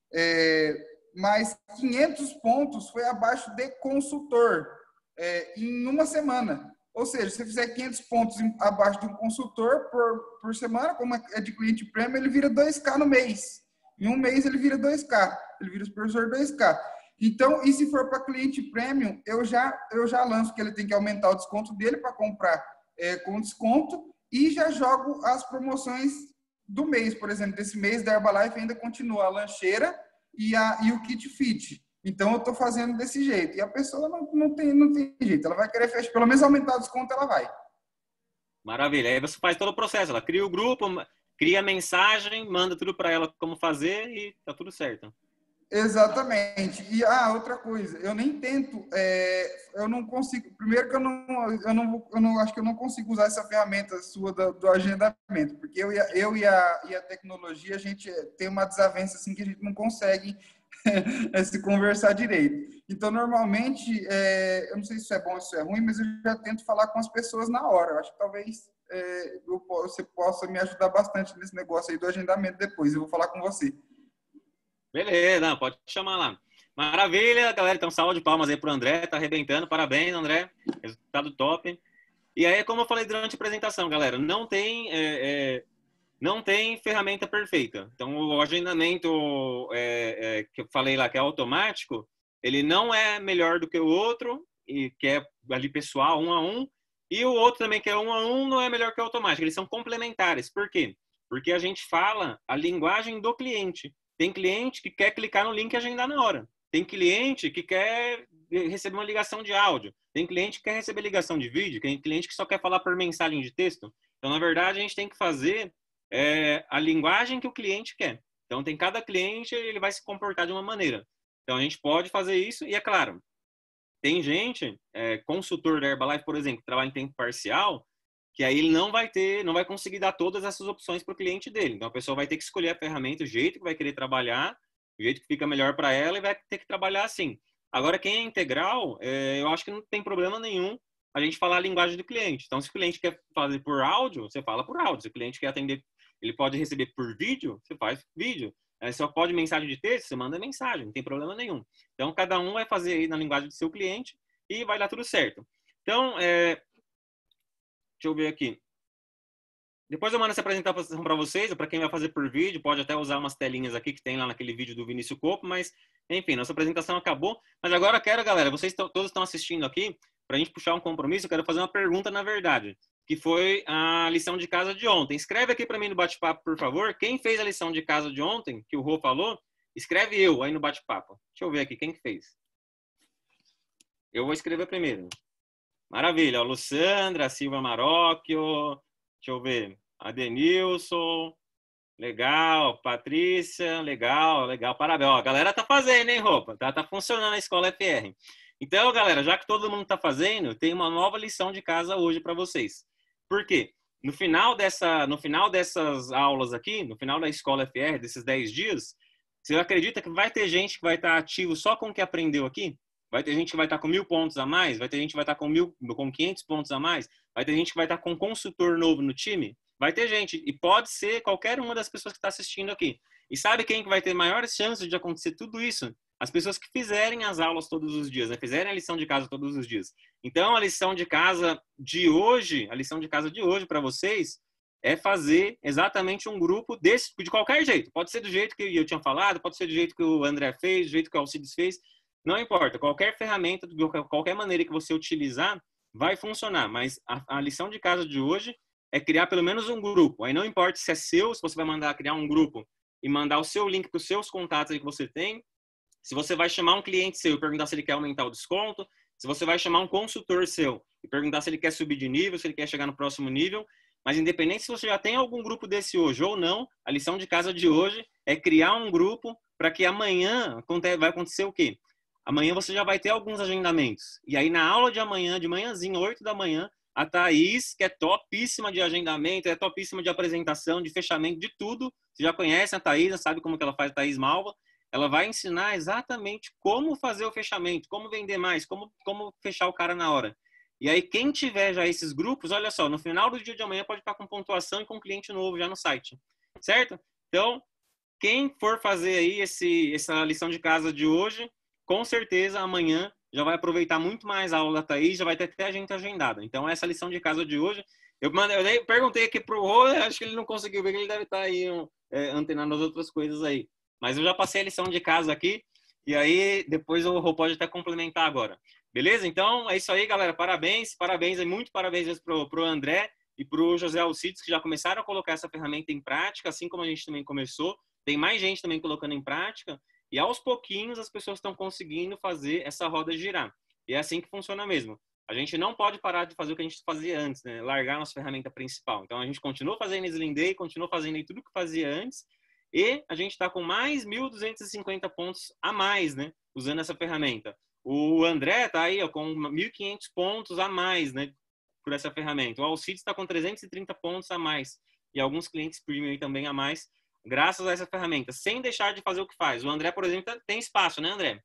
é, mas quinhentos pontos foi abaixo de consultor é, em uma semana. Ou seja, se você fizer quinhentos pontos abaixo de um consultor por, por semana, como é de cliente premium, ele vira dois K no mês. Em um mês ele vira dois K. Ele vira supervisor dois K. Então, e se for para cliente premium, eu já, eu já lanço que ele tem que aumentar o desconto dele para comprar é, com desconto e já jogo as promoções do mês. Por exemplo, desse mês da Herbalife ainda continua a lancheira e, a, e o kit fit. Então, eu estou fazendo desse jeito. E a pessoa não, não, tem, não tem jeito. Ela vai querer fechar, pelo menos aumentar o desconto, ela vai. Maravilha. Aí você faz todo o processo. Ela cria o grupo, cria a mensagem, manda tudo para ela como fazer e tá tudo certo. Exatamente. E, ah, outra coisa. Eu nem tento, é, eu não consigo... Primeiro que eu não, eu, não, eu não... Acho que eu não consigo usar essa ferramenta sua do, do agendamento. Porque eu, e a, eu e, a, e a tecnologia, a gente tem uma desavença assim que a gente não consegue... é se conversar direito. Então, normalmente, é, eu não sei se isso é bom ou se isso é ruim, mas eu já tento falar com as pessoas na hora. Eu acho que talvez é, eu, você possa me ajudar bastante nesse negócio aí do agendamento depois. Eu vou falar com você. Beleza, não, pode chamar lá. Maravilha, galera. Então, salve de palmas aí pro André. Tá arrebentando. Parabéns, André. Resultado top. E aí, como eu falei durante a apresentação, galera, não tem... É, é, não tem ferramenta perfeita. Então, o agendamento é, é, que eu falei lá, que é automático, ele não é melhor do que o outro, e que é ali pessoal, um a um, e o outro também, que é um a um, não é melhor que o automático. Eles são complementares. Por quê? Porque a gente fala a linguagem do cliente. Tem cliente que quer clicar no link e agendar na hora. Tem cliente que quer receber uma ligação de áudio. Tem cliente que quer receber ligação de vídeo. Tem cliente que só quer falar por mensagem de texto. Então, na verdade, a gente tem que fazer é a linguagem que o cliente quer. Então, tem cada cliente, ele vai se comportar de uma maneira. Então, a gente pode fazer isso e, é claro, tem gente, é, consultor da Herbalife, por exemplo, que trabalha em tempo parcial, que aí ele não vai ter, não vai conseguir dar todas essas opções para o cliente dele. Então a pessoa vai ter que escolher a ferramenta, o jeito que vai querer trabalhar, o jeito que fica melhor para ela e vai ter que trabalhar assim. Agora, quem é integral, é, eu acho que não tem problema nenhum a gente falar a linguagem do cliente. Então, se o cliente quer fazer por áudio, você fala por áudio. Se o cliente quer atender, ele pode receber por vídeo, você faz vídeo. É, só pode mensagem de texto, você manda mensagem, não tem problema nenhum. Então, cada um vai fazer aí na linguagem do seu cliente e vai dar tudo certo. Então, é, deixa eu ver aqui. Depois eu mando essa apresentação para vocês, para quem vai fazer por vídeo, pode até usar umas telinhas aqui que tem lá naquele vídeo do Vinícius Copo, mas, enfim, nossa apresentação acabou. Mas agora eu quero, galera, vocês todos estão assistindo aqui, para a gente puxar um compromisso, eu quero fazer uma pergunta, na verdade, que foi a lição de casa de ontem. Escreve aqui para mim no bate-papo, por favor, quem fez a lição de casa de ontem, que o Rô falou, escreve eu aí no bate-papo. Deixa eu ver aqui, quem que fez? Eu vou escrever primeiro. Maravilha, ó, Lussandra, Silva Marocchio, deixa eu ver, Adenilson, legal, Patrícia, legal, legal, parabéns. Ó, a galera tá fazendo, hein, Roupa? Tá, tá funcionando a Escola F R. Então, galera, já que todo mundo tá fazendo, tem uma nova lição de casa hoje para vocês. Por quê? No final, dessa, no final dessas aulas aqui, no final da Escola F R, desses dez dias, você acredita que vai ter gente que vai estar ativo só com o que aprendeu aqui? Vai ter gente que vai estar com mil pontos a mais? Vai ter gente que vai estar com, mil, com quinhentos pontos a mais? Vai ter gente que vai estar com consultor novo no time? Vai ter gente. E pode ser qualquer uma das pessoas que está assistindo aqui. E sabe quem que vai ter maiores chances de acontecer tudo isso? As pessoas que fizerem as aulas todos os dias, né? Fizerem a lição de casa todos os dias. Então, a lição de casa de hoje, a lição de casa de hoje para vocês é fazer exatamente um grupo desse, de qualquer jeito. Pode ser do jeito que eu tinha falado, pode ser do jeito que o André fez, do jeito que o Alcides fez. Não importa, qualquer ferramenta, de qualquer maneira que você utilizar, vai funcionar. Mas a, a lição de casa de hoje é criar pelo menos um grupo. Aí não importa se é seu, se você vai mandar criar um grupo e mandar o seu link para os seus contatos aí que você tem. Se você vai chamar um cliente seu e perguntar se ele quer aumentar o desconto. Se você vai chamar um consultor seu e perguntar se ele quer subir de nível, se ele quer chegar no próximo nível. Mas independente se você já tem algum grupo desse hoje ou não, a lição de casa de hoje é criar um grupo para que amanhã vai acontecer o quê? Amanhã você já vai ter alguns agendamentos. E aí, na aula de amanhã, de manhãzinha, oito da manhã, a Thaís, que é topíssima de agendamento, é topíssima de apresentação, de fechamento, de tudo. Você já conhece a Thaís, sabe como que ela faz, a Thaís Malva. Ela vai ensinar exatamente como fazer o fechamento, como vender mais, como, como fechar o cara na hora. E aí, quem tiver já esses grupos, olha só, no final do dia de amanhã pode estar com pontuação e com cliente novo já no site. Certo? Então, quem for fazer aí esse, essa lição de casa de hoje, com certeza amanhã já vai aproveitar muito mais a aula da Thaís, já vai ter até a gente agendada. Então, essa lição de casa de hoje, eu, mandei, eu perguntei aqui pro Rô, acho que ele não conseguiu ver, que ele deve estar aí um, é, antenando as outras coisas aí. Mas eu já passei a lição de casa aqui, e aí depois o Rô pode até complementar agora. Beleza? Então, é isso aí, galera. Parabéns, parabéns, muito parabéns pro, pro André e pro José Alcides, que já começaram a colocar essa ferramenta em prática, assim como a gente também começou. Tem mais gente também colocando em prática. E aos pouquinhos as pessoas estão conseguindo fazer essa roda girar. E é assim que funciona mesmo. A gente não pode parar de fazer o que a gente fazia antes, né? Largar a nossa ferramenta principal. Então a gente continua fazendo Slim Day, continua fazendo aí tudo que fazia antes. E a gente está com mais mil duzentos e cinquenta pontos a mais, né? Usando essa ferramenta. O André está aí ó, com mil e quinhentos pontos a mais, né? Por essa ferramenta. O Alcides está com trezentos e trinta pontos a mais. E alguns clientes premium aí também a mais. Graças a essa ferramenta, sem deixar de fazer o que faz. O André, por exemplo, tem espaço, né, André?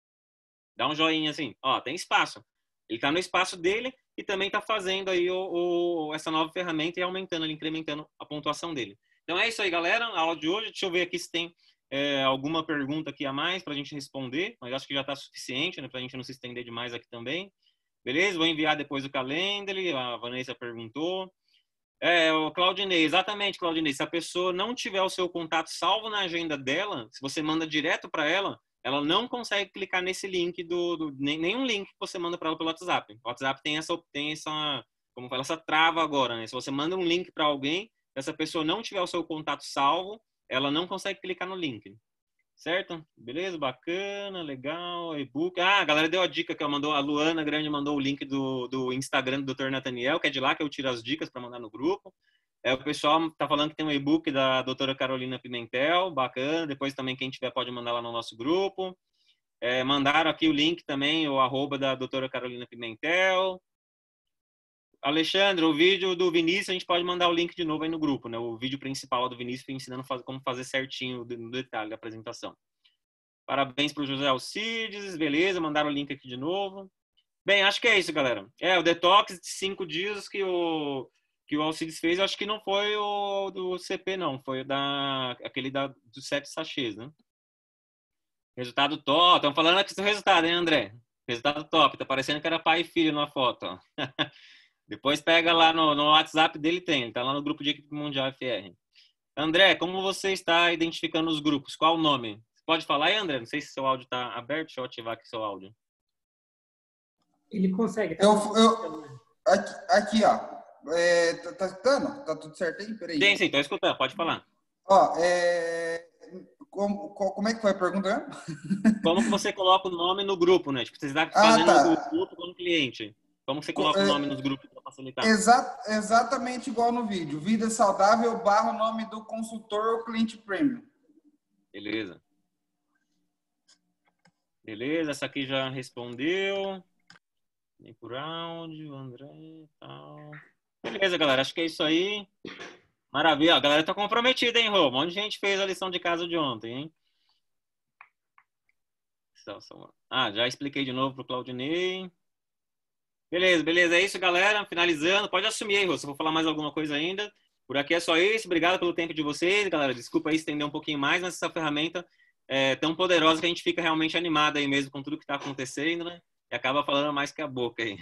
Dá um joinha assim. Ó, tem espaço. Ele está no espaço dele e também está fazendo aí o, o, essa nova ferramenta e aumentando, incrementando a pontuação dele. Então é isso aí, galera. A aula de hoje. Deixa eu ver aqui se tem é, alguma pergunta aqui a mais para a gente responder. Mas acho que já está suficiente, né, para a gente não se estender demais aqui também. Beleza? Vou enviar depois o calendário. A Vanessa perguntou. É, o Claudinei, exatamente, Claudinei. Se a pessoa não tiver o seu contato salvo na agenda dela, se você manda direto para ela, ela não consegue clicar nesse link do, do nem, nenhum link que você manda para ela pelo WhatsApp. O WhatsApp tem essa tem essa, como fala, essa trava agora, né? Se você manda um link para alguém, se essa pessoa não tiver o seu contato salvo, ela não consegue clicar no link. Certo? Beleza? Bacana, legal, e-book. Ah, a galera deu a dica que ela mandou, a Luana Grande mandou o link do, do Instagram do doutor Nathaniel, que é de lá que eu tiro as dicas para mandar no grupo. É, o pessoal tá falando que tem um e-book da doutora Carolina Pimentel, bacana. Depois também quem tiver pode mandar lá no nosso grupo. É, mandaram aqui o link também, o arroba da doutora Carolina Pimentel. Alexandre, o vídeo do Vinícius, a gente pode mandar o link de novo aí no grupo, né? O vídeo principal do Vinícius ensinando como fazer certinho no detalhe da apresentação. Parabéns para o José Alcides, beleza, mandaram o link aqui de novo. Bem, acho que é isso, galera. É, o detox de cinco dias que o, que o Alcides fez, acho que não foi o do C P, não. Foi da, aquele da, dos sete sachês, né? Resultado top. Estão falando aqui do resultado, hein, André? Resultado top. Tá parecendo que era pai e filho na foto, ó. Depois pega lá no, no WhatsApp dele, tem. Ele tá lá no grupo de equipe mundial F R. André, como você está identificando os grupos? Qual o nome? Você pode falar aí, André? Não sei se seu áudio está aberto. Deixa eu ativar aqui seu áudio. Ele consegue. Tá? Eu, eu, aqui, aqui, ó. É, tá, tá escutando? Tá tudo certo aí? Peraí. Sim, sim. Tô escutando. Pode falar. Ó, é... Como, como é que foi a pergunta, né? Como que você coloca o nome no grupo, né? Tipo, você está fazendo ah, tá. o grupo com o cliente. Como você coloca o nome nos grupos para facilitar? Exa exatamente igual no vídeo. Vida saudável barra o nome do consultor ou cliente premium. Beleza. Beleza, essa aqui já respondeu. Vem por áudio, André e tal. Beleza, galera. Acho que é isso aí. Maravilha. A galera tá comprometida, hein, Rô? Um monte de gente fez a lição de casa de ontem, hein? Ah, já expliquei de novo pro Claudinei. Beleza, beleza. É isso, galera. Finalizando. Pode assumir aí, Rô, se eu vou falar mais alguma coisa ainda. Por aqui é só isso. Obrigado pelo tempo de vocês, galera. Desculpa aí estender um pouquinho mais, mas essa ferramenta é tão poderosa que a gente fica realmente animado aí mesmo com tudo que tá acontecendo, né? E acaba falando mais que a boca aí.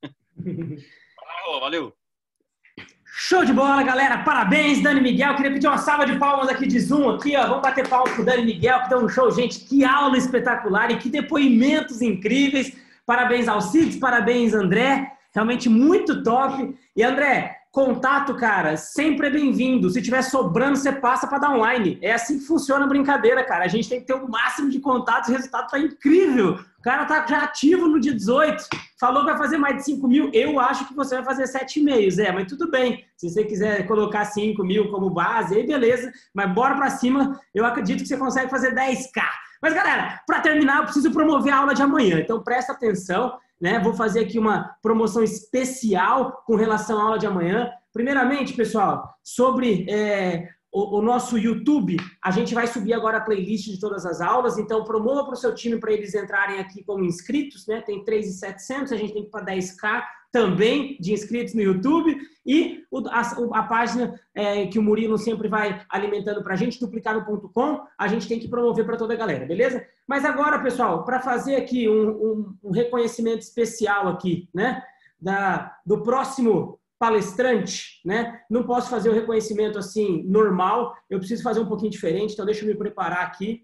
Valeu. Show de bola, galera. Parabéns, Dani Miguel. Queria pedir uma salva de palmas aqui de Zoom. Aqui, ó. Vamos bater palmas pro Dani Miguel, que deu um show. Gente, que aula espetacular e que depoimentos incríveis. Parabéns, Alcides. Parabéns, André. Realmente muito top. E, André, contato, cara, sempre é bem-vindo. Se tiver sobrando, você passa para dar online. É assim que funciona a brincadeira, cara. A gente tem que ter o máximo de contatos. O resultado tá incrível. O cara tá já ativo no dia dezoito. Falou que vai fazer mais de cinco mil. Eu acho que você vai fazer sete e meio, Zé. Mas tudo bem. Se você quiser colocar cinco mil como base, aí beleza. Mas bora para cima. Eu acredito que você consegue fazer dez K. Mas, galera, para terminar, eu preciso promover a aula de amanhã. Então, presta atenção, né? Vou fazer aqui uma promoção especial com relação à aula de amanhã. Primeiramente, pessoal, sobre é, o, o nosso YouTube, a gente vai subir agora a playlist de todas as aulas. Então, promova para o seu time para eles entrarem aqui como inscritos, né? Tem três mil e setecentos, a gente tem que ir para dez K também de inscritos no YouTube. E o, a, a página é, que o Murilo sempre vai alimentando para a gente, duplicado ponto com, a gente tem que promover para toda a galera, beleza? Mas agora, pessoal, para fazer aqui um, um, um reconhecimento especial aqui, né? Da, do próximo palestrante, né? Não posso fazer o reconhecimento assim normal, eu preciso fazer um pouquinho diferente, então deixa eu me preparar aqui.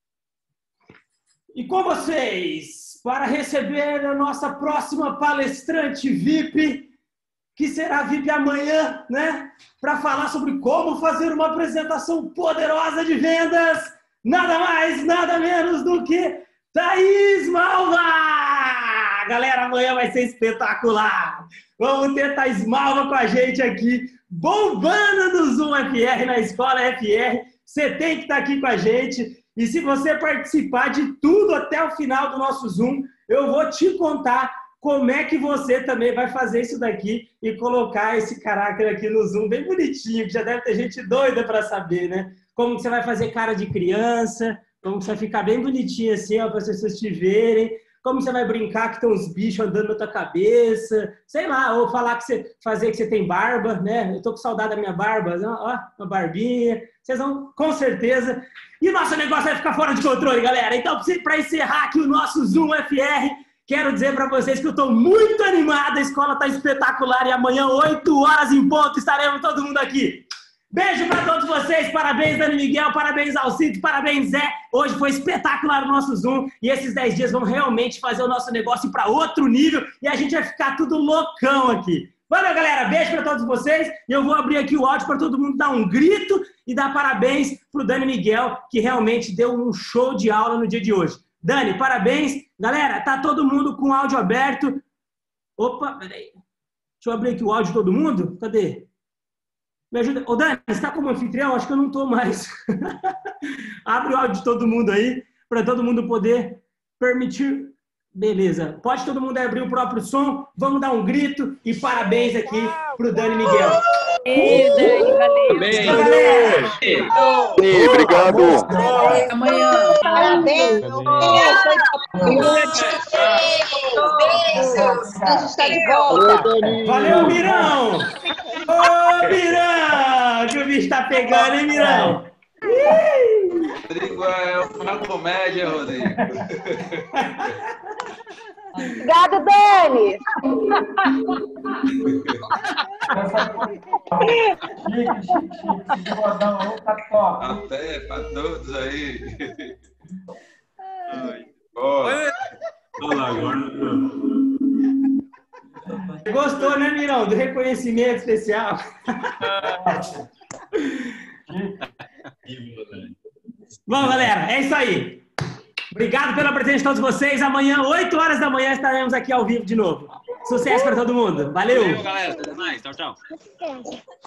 E com vocês, para receber a nossa próxima palestrante V I P, que será V I P amanhã, né? Para falar sobre como fazer uma apresentação poderosa de vendas, nada mais, nada menos do que Thaís Malva! Galera, amanhã vai ser espetacular! Vamos ter Thaís Malva com a gente aqui, bombando no Zoom F R, na Escola F R. Você tem que estar aqui com a gente. E se você participar de tudo até o final do nosso Zoom, eu vou te contar como é que você também vai fazer isso daqui e colocar esse caráter aqui no Zoom bem bonitinho, que já deve ter gente doida para saber, né? Como que você vai fazer cara de criança, como que você vai ficar bem bonitinho assim, ó, para as pessoas te verem, como você vai brincar que tem uns bichos andando na tua cabeça, sei lá, ou falar que você, fazer que você tem barba, né? Eu tô com saudade da minha barba, ó, uma barbinha. Vocês vão, com certeza. E o nosso negócio vai ficar fora de controle, galera. Então, para encerrar aqui o nosso Zoom F R, quero dizer para vocês que eu estou muito animado. A escola está espetacular e amanhã, oito horas em ponto, estaremos todo mundo aqui. Beijo para todos vocês. Parabéns, Dani Miguel. Parabéns, Alcides. Parabéns, Zé. Hoje foi espetacular o nosso Zoom. E esses dez dias vão realmente fazer o nosso negócio para outro nível. E a gente vai ficar tudo loucão aqui. Valeu, galera. Beijo para todos vocês. E eu vou abrir aqui o áudio para todo mundo dar um grito e dar parabéns para o Dani Miguel, que realmente deu um show de aula no dia de hoje. Dani, parabéns. Galera, tá todo mundo com o áudio aberto. Opa, peraí. Deixa eu abrir aqui o áudio de todo mundo. Cadê? Me ajuda. Ô, Dani, você está como anfitrião? Acho que eu não estou mais. Abre o áudio de todo mundo aí, para todo mundo poder permitir, Beleza. Pode todo mundo abrir o próprio som? Vamos dar um grito e parabéns aqui pro Dani Miguel. Ei, Dani, valeu. Bem, galera. Sim, obrigado. Até amanhã. Parabéns. A gente está de volta. Valeu, Mirão! Ô, Mirão! Que o bicho tá pegando, hein, Mirão? Rodrigo é uma comédia, Rodrigo. Obrigado, Dani. Até para todos aí. Ai, boa. Olha lá, agora. Gostou, né, Mirão? Do reconhecimento especial. Bom, galera, é isso aí. Obrigado pela presença de todos vocês. Amanhã, oito horas da manhã, estaremos aqui ao vivo de novo. Sucesso para todo mundo. Valeu. Valeu, galera. Até mais. Tchau, tchau.